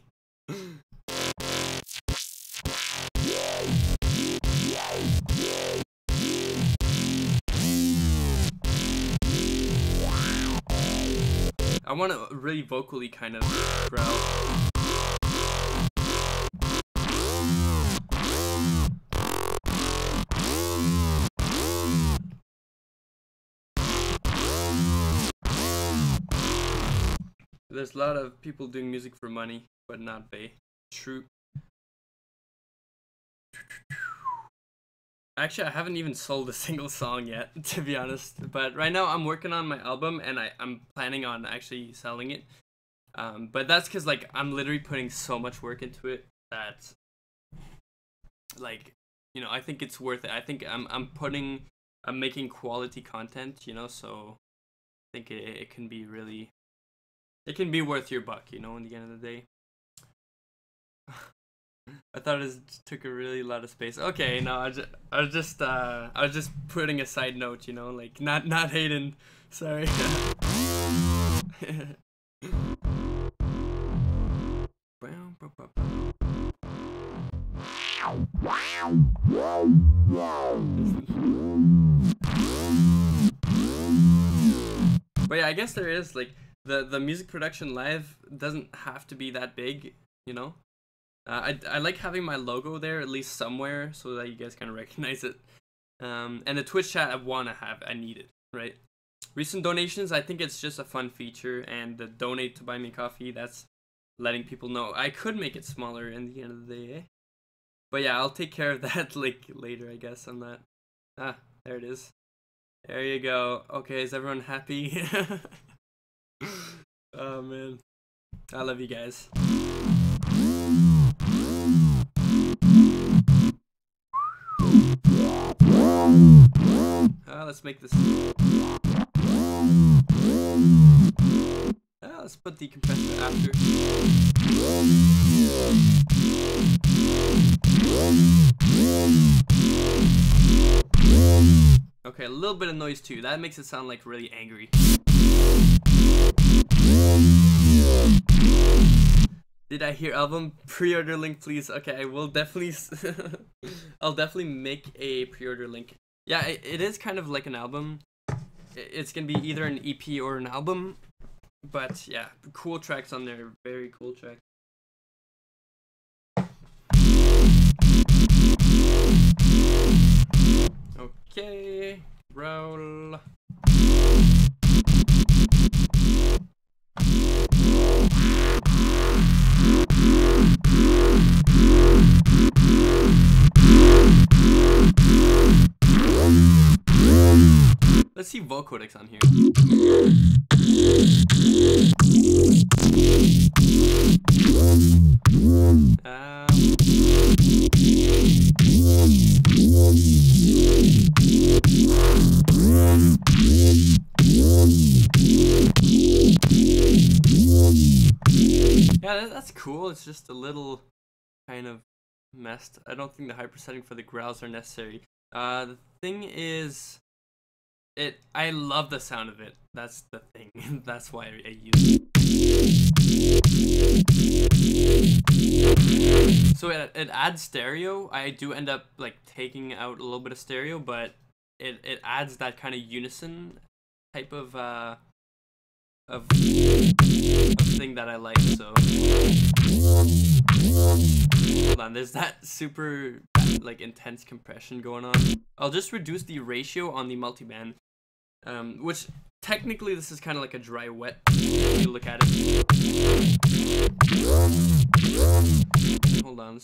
I want to really vocally kind of growl. There's a lot of people doing music for money, but not Vay. True. Actually, I haven't even sold a single song yet, to be honest. But right now, I'm working on my album, and I'm planning on actually selling it. But that's because, like, I'm literally putting so much work into it that, like, you know, I think it's worth it. I think I'm making quality content, you know, so I think it can be really... It can be worth your buck, you know, in the end of the day. I thought it took a really lot of space. Okay, no, I was just putting a side note, you know, like not hating. Sorry. But yeah, I guess there is like the music production live doesn't have to be that big, you know. I like having my logo there at least somewhere so that you guys kind of recognize it. And the Twitch chat I need it, right? Recent donations, I think it's just a fun feature, and the donate to buy me coffee, that's letting people know. I could make it smaller in the end of the day, eh? But yeah, I'll take care of that like later, I guess, on that. Ah, there it is. There you go. Okay, is everyone happy? Oh man, I love you guys. Let's make this. Let's put the compressor after. Okay, a little bit of noise too. That makes it sound like really angry. Did I hear album? Pre-order link, please. Okay, I will definitely. I'll definitely make a pre-order link. Yeah, it is kind of like an album. It's gonna be either an EP or an album. But yeah, cool tracks on there, very cool tracks. Okay, roll. Let's see vocodecks on here. Yeah, that's cool. It's just a little kind of messed. I don't think the hypersetting for the growls are necessary. The thing is, I love the sound of it. That's the thing. That's why I use it. So it adds stereo. I do end up like taking out a little bit of stereo, but it adds that kind of unison type of thing that I like. So hold on, there's that super like intense compression going on. I'll just reduce the ratio on the multiband, which technically this is kind of like a dry wet if you look at it. Hold on.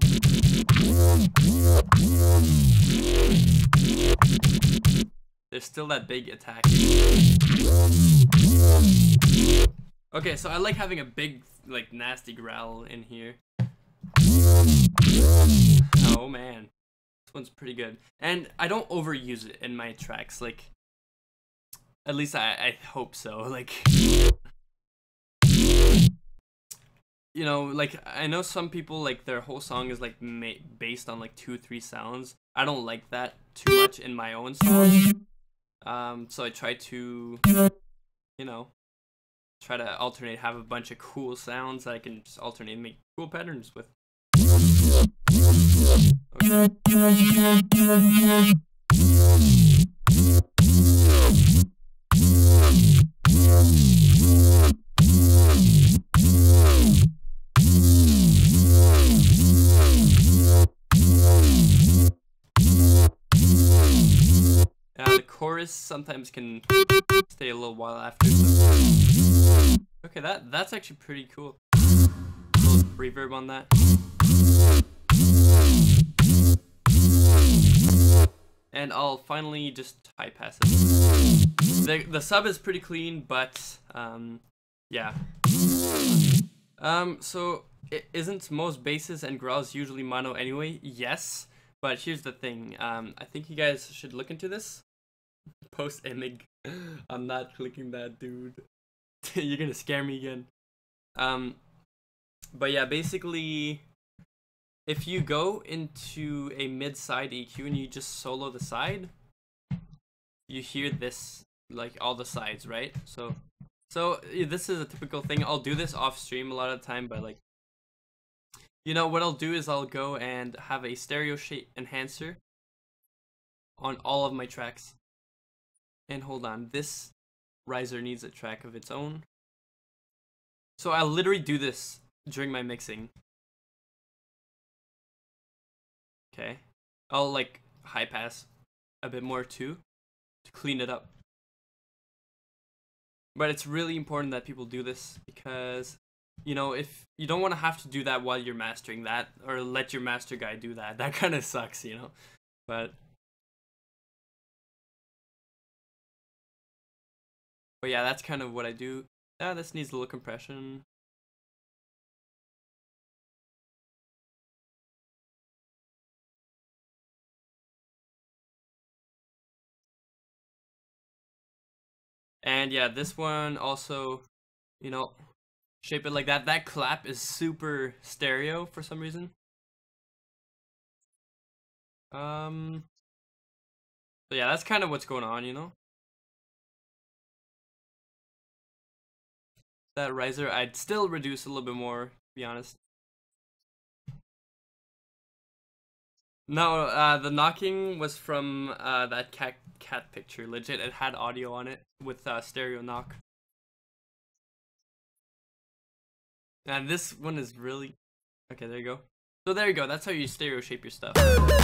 There's still that big attack. Okay, so I like having a big, like, nasty growl in here. Oh man, this one's pretty good. And I don't overuse it in my tracks, like, at least I hope so. Like, you know, like, I know some people, like, their whole song is, like, based on, like, 2-3 sounds. I don't like that too much in my own song. So I try to, you know, try to alternate, have a bunch of cool sounds that I can just alternate and make cool patterns with. Okay. The chorus sometimes can stay a little while after. So. Okay, that's actually pretty cool. A little reverb on that. And I'll finally just high pass it. The sub is pretty clean, but yeah. So isn't most basses and growls usually mono anyway? Yes, but here's the thing. I think you guys should look into this. Post image. I'm not clicking that, dude. You're gonna scare me again. But yeah, basically, if you go into a mid-side EQ and you just solo the side, you hear this, like, all the sides, right? So this is a typical thing. I'll do this off stream a lot of the time, but, like, you know, what I'll do is I'll go and have a stereo shape enhancer on all of my tracks. And hold on, this riser needs a track of its own. So I'll literally do this during my mixing. Okay. I'll, like, high pass a bit more too to clean it up. But it's really important that people do this because, you know, if you don't want to have to do that while you're mastering that, or let your master guy do that, that kind of sucks, you know. But yeah, that's kind of what I do. Yeah, this needs a little compression. And yeah, this one also, you know, shape it like that. That clap is super stereo for some reason. So yeah, that's kind of what's going on, you know. That riser, I'd still reduce a little bit more, to be honest. No, the knocking was from that cat picture. Legit, it had audio on it with stereo knock. And this one is really... Okay, there you go. So there you go. That's how you stereo shape your stuff.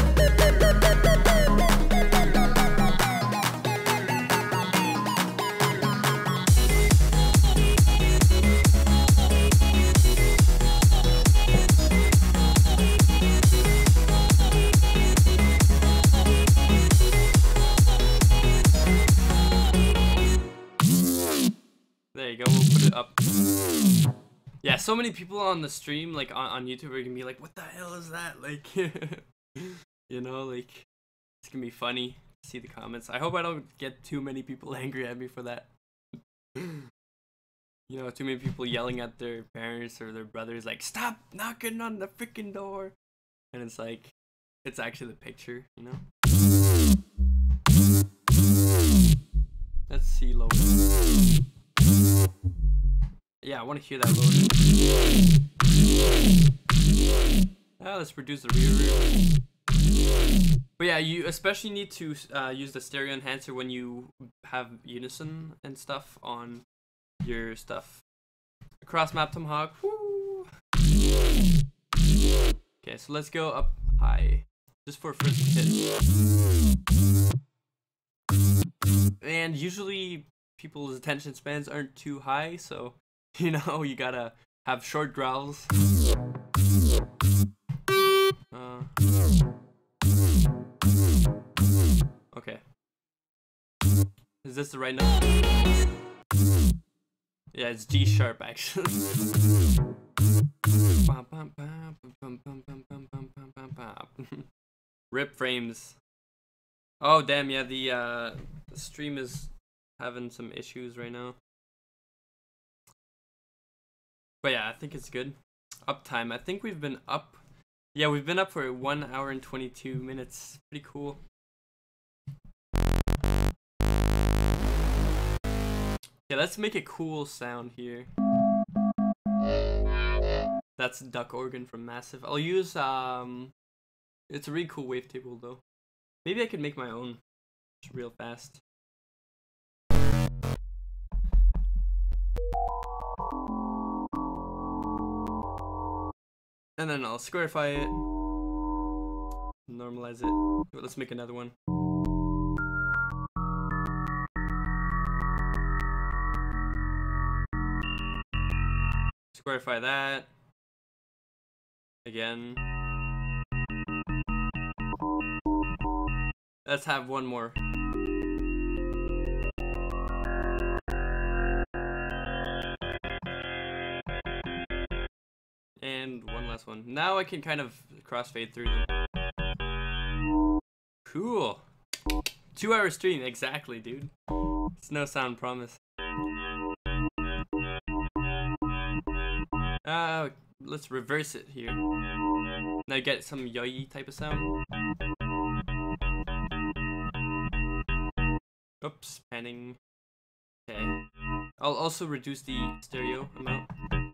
There you go, we'll put it up. Yeah, so many people on the stream, like on YouTube, are gonna be like, what the hell is that? Like, you know, like, it's gonna be funny to see the comments. I hope I don't get too many people angry at me for that. You know, too many people yelling at their parents or their brothers, like, stop knocking on the freaking door. And it's like, it's actually the picture, you know? Let's see, load. Yeah, I want to hear that load. Let's produce the reverb. But yeah, you especially need to use the stereo enhancer when you have unison and stuff on your stuff. Cross map Tomahawk. Woo! Okay, so let's go up high. Just for first hit. And usually people's attention spans aren't too high, so you know, you gotta have short growls. Okay. Is this the right note? Yeah, it's G sharp actually. Rip frames. Oh damn, yeah, the stream is having some issues right now. But yeah, I think it's good. Uptime. I think we've been up. Yeah, we've been up for 1 hour and 22 minutes. Pretty cool. Yeah, let's make a cool sound here. That's duck organ from Massive. I'll use it's a really cool wavetable though. Maybe I could make my own real fast. And then I'll squarify it, normalize it. Let's make another one. Squarify that. Again. Let's have one more. And one last one. Now I can kind of crossfade through them. Cool. 2 hour stream, exactly, dude. It's no sound promise. Let's reverse it here. Now get some yoy type of sound. Oops, panning. Okay. I'll also reduce the stereo amount.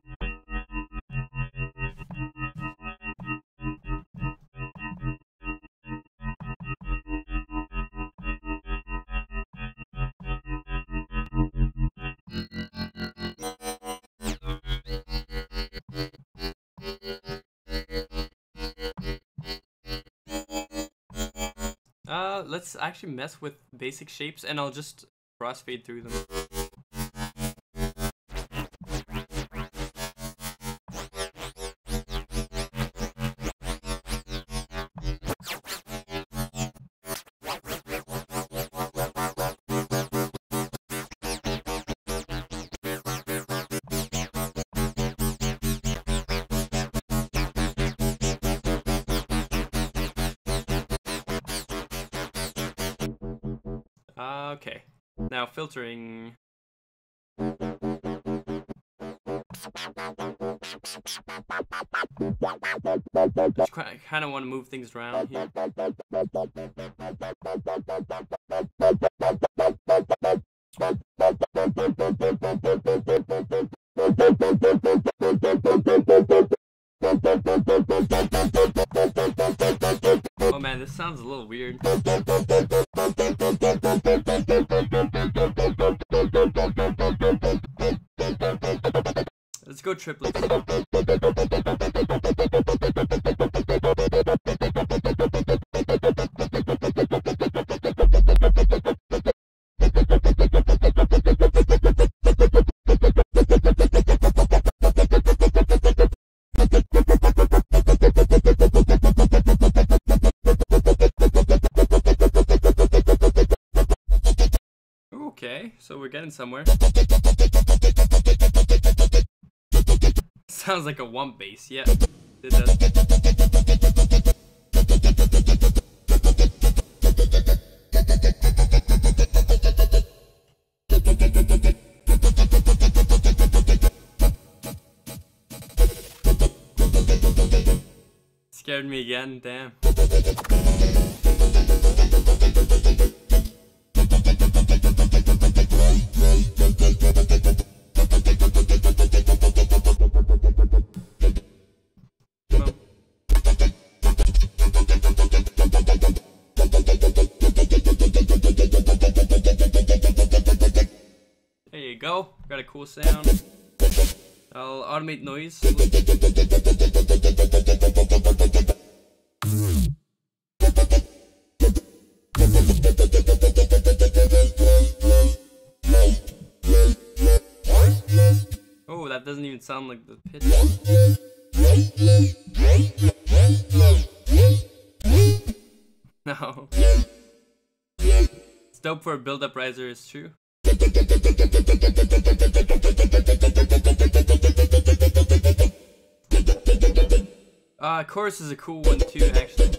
Let's actually mess with basic shapes and I'll just crossfade through them. Okay, now filtering. Just kind of want to move things around here. Oh man, this sounds a little weird. Let's go triplets. Okay, so we're getting somewhere. Sounds like a wump bass, yeah. It does. Scared me again, damn. There you go, got a cool sound. I'll automate noise. Oh, that doesn't even sound like the pitch. No. It's dope for a build-up riser, it's true. Chorus is a cool one too, actually.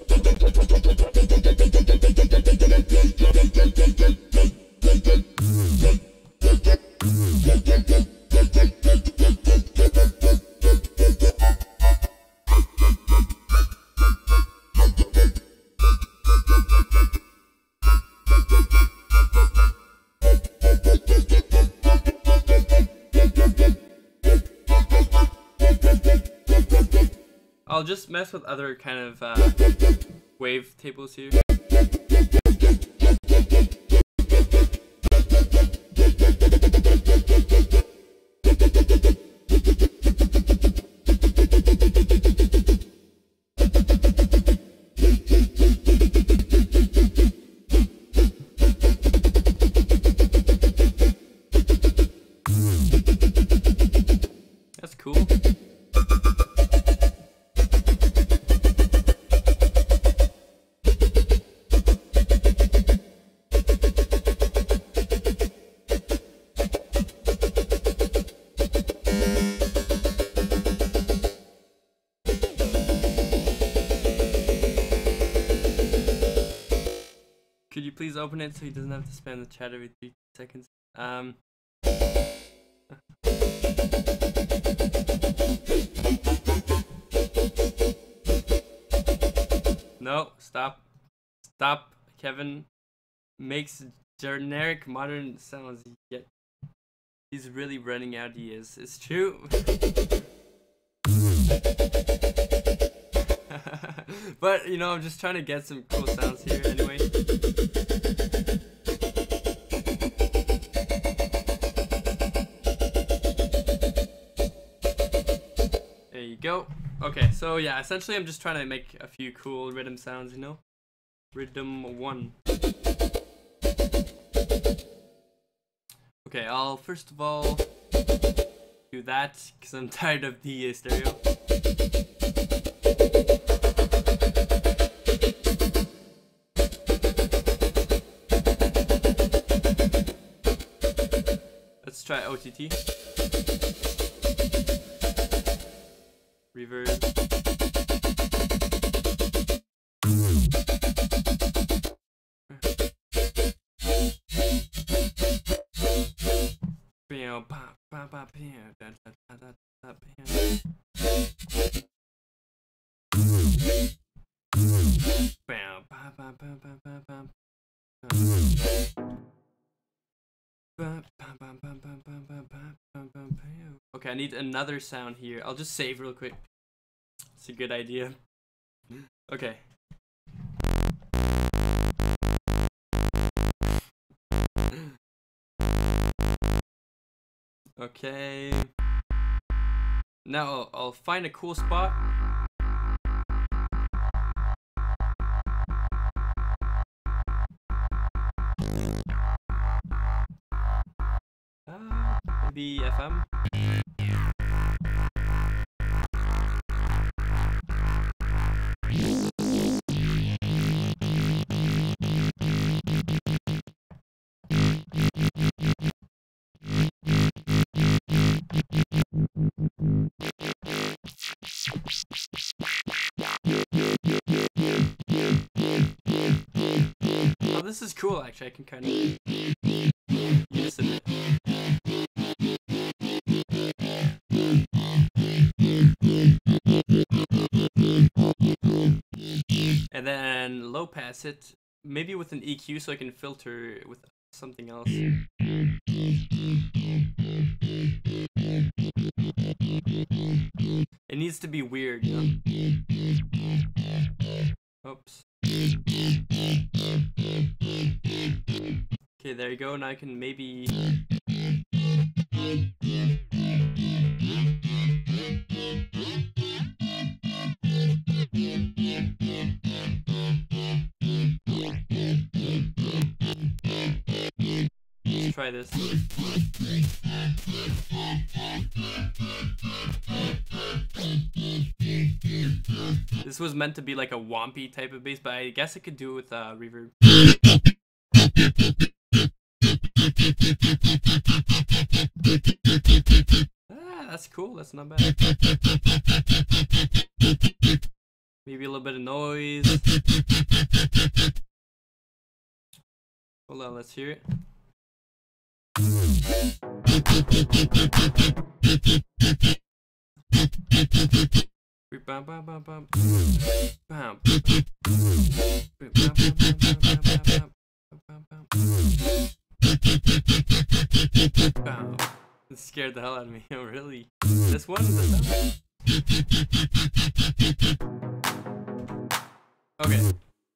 I'll just mess with other kind of wave tables here. That's cool. Could you please open it so he doesn't have to spam the chat every 3 seconds? No, stop. Stop. Kevin makes generic modern sounds, yet he's really running out ideas. It's true. But, you know, I'm just trying to get some cool sounds here anyway. There you go. Okay, so yeah, essentially I'm just trying to make a few cool rhythm sounds, you know? Rhythm 1. Okay, I'll first of all do that, because I'm tired of the stereo. Let's try OTT. Reverb. Okay, I need another sound here. I'll just save real quick. It's a good idea. Okay. Okay. Now I'll find a cool spot. Maybe FM. Oh, this is cool actually. I can kind of use it. And then low pass it, maybe with an EQ so I can filter with something else. It needs to be weird, you know? Oops. Okay, there you go. Now I can maybe... Let's try this. This was meant to be like a wompy type of bass, but I guess I could do it with reverb. Ah, that's cool. That's not bad. Maybe a little bit of noise. Hold on, let's hear it. It scared the hell out of me. Oh, really? This one? Okay.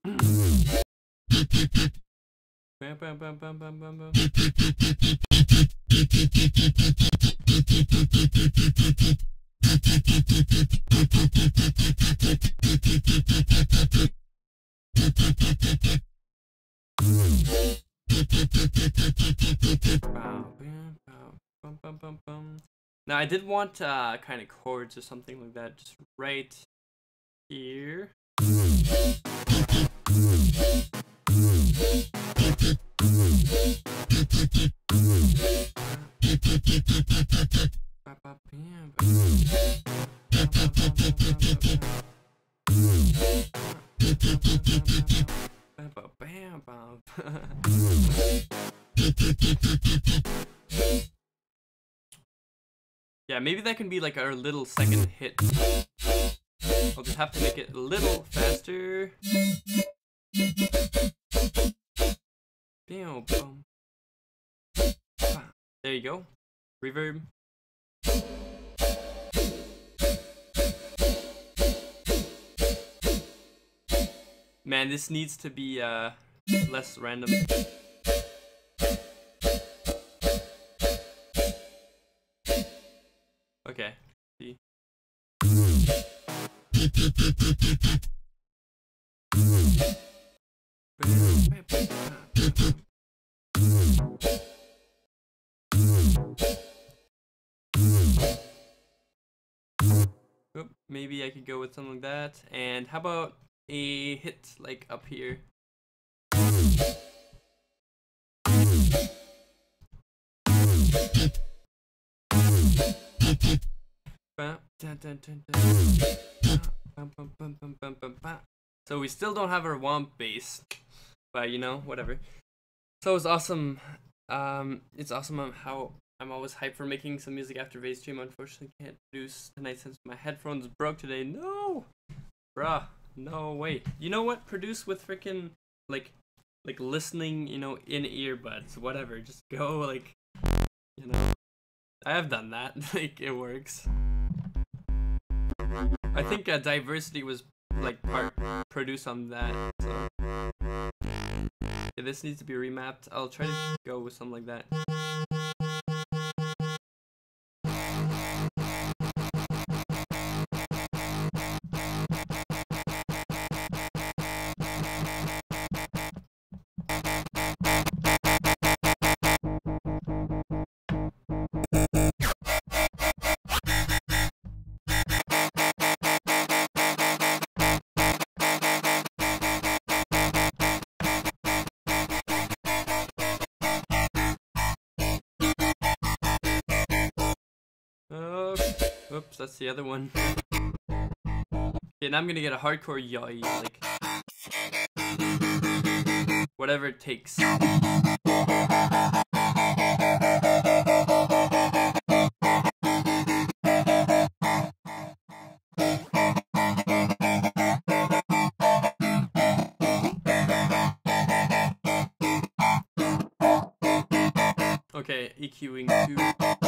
Now I did want kind of chords or something like that, just right here. Yeah, maybe that can be like our little second hit. I'll just have to make it a little faster. There you go. Reverb. Man, this needs to be less random. Okay. See. Oop, maybe I could go with something like that. And how about a hit like up here? So we still don't have our womp bass, but you know, whatever. So it's awesome. It's awesome how I'm always hyped for making some music after VayStream. Unfortunately, can't produce tonight since my headphones broke today. No, bruh, no way. You know what? Produce with freaking like listening, you know, in earbuds, whatever. Just go like, you know. I have done that. Like it works. I think Diversity was like part produced on that. So yeah, this needs to be remapped. I'll try to go with something like that. Oh, oops, that's the other one. Okay, now I'm gonna get a hardcore yaoi, like whatever it takes. Okay, EQing 2.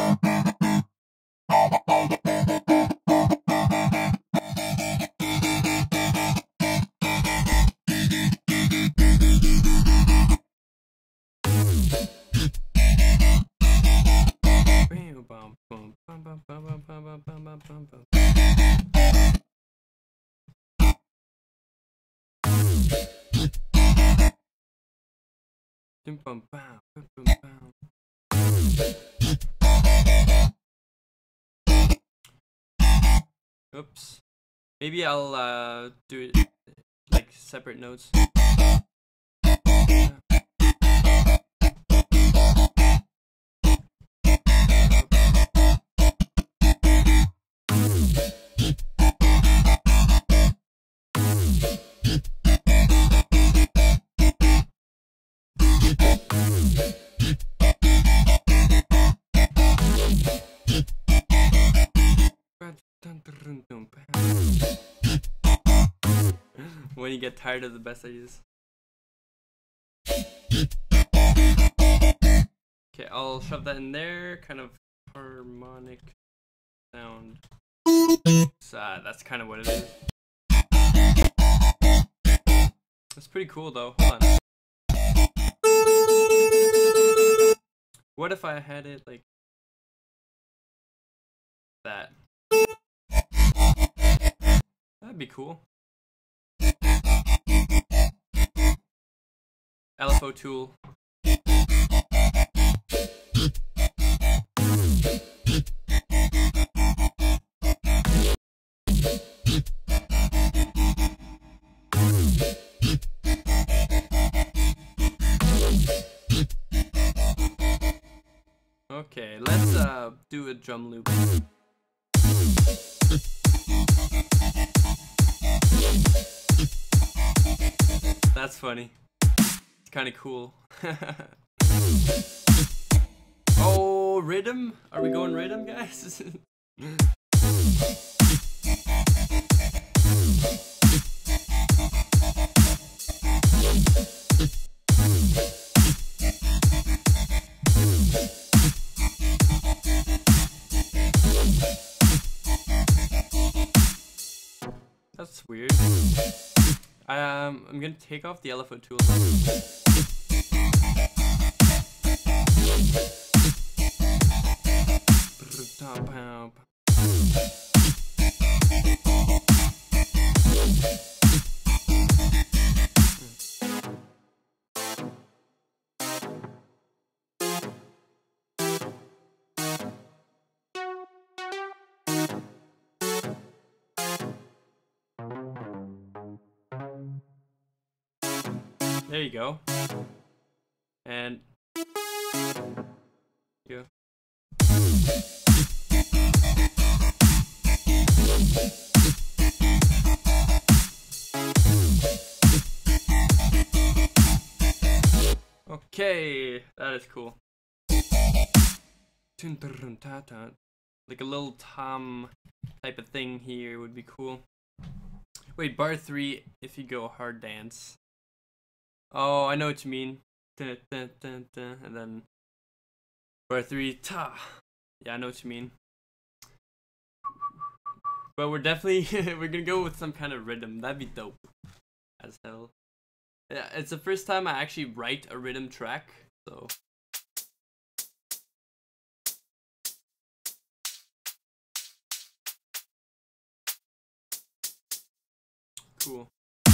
Oops. Maybe I'll do it like separate notes. When you get tired of the best ideas. Okay, I'll shove that in there, kind of harmonic sound. So, that's kind of what it is. That's pretty cool though, hold on. What if I had it like that? That'd be cool. LFO tool. Okay, let's do a drum loop. That's funny. It's kind of cool. Oh, rhythm? Are we going rhythm, guys? That's weird. I'm gonna take off the LFO tool. There you go. And yeah. Okay, that is cool. Like a little tom type of thing here would be cool. Wait, bar 3 if you go hard dance. Oh, I know what you mean. And then bar 3 ta. Yeah, I know what you mean. But we're definitely we're gonna go with some kind of rhythm. That'd be dope as hell. Yeah, it's the first time I actually write a rhythm track, so cool.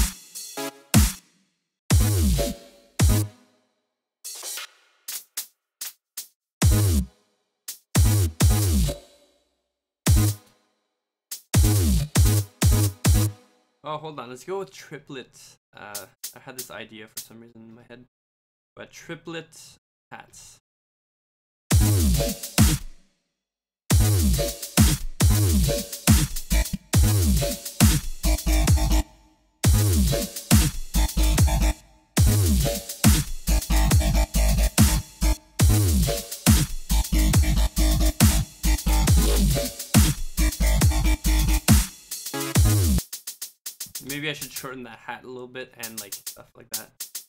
Oh, hold on. Let's go with triplets. I had this idea for some reason in my head. But triplet hats. Maybe I should shorten that hat a little bit and like stuff like that.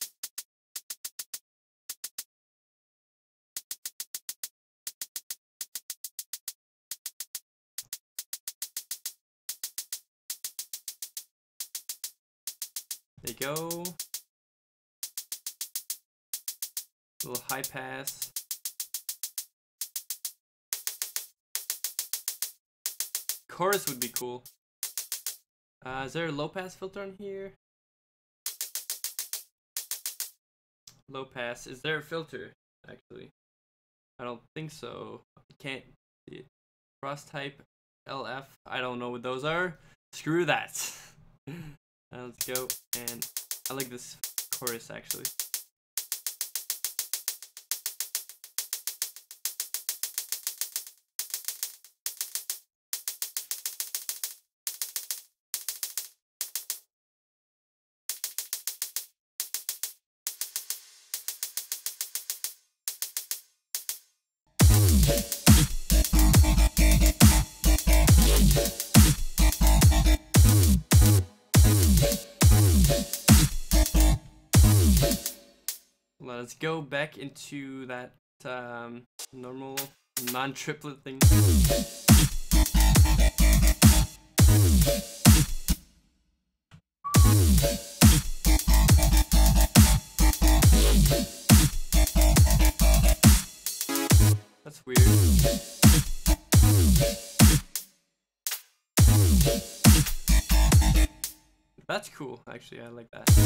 There you go. A little high pass. Chorus would be cool. Is there a low pass filter on here? Low pass. Is there a filter? Actually, I don't think so. Can't see it. Cross type LF. I don't know what those are. Screw that. Let's go. And I like this chorus actually. Let's go back into that normal non-triplet thing. That's weird. That's cool, actually, I like that.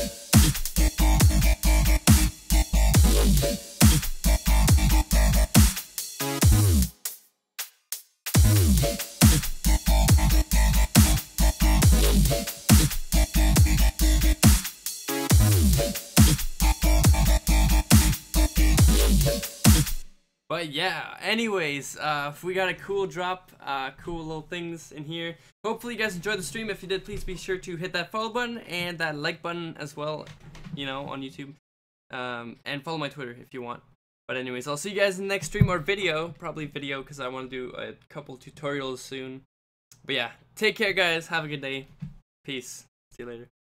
But yeah, anyways, we got a cool drop, cool little things in here. Hopefully you guys enjoyed the stream. If you did, please be sure to hit that follow button and that like button as well, you know, on YouTube. And follow my Twitter if you want. But anyways, I'll see you guys in the next stream or video. Probably video because I want to do a couple tutorials soon. But yeah, take care guys. Have a good day. Peace. See you later.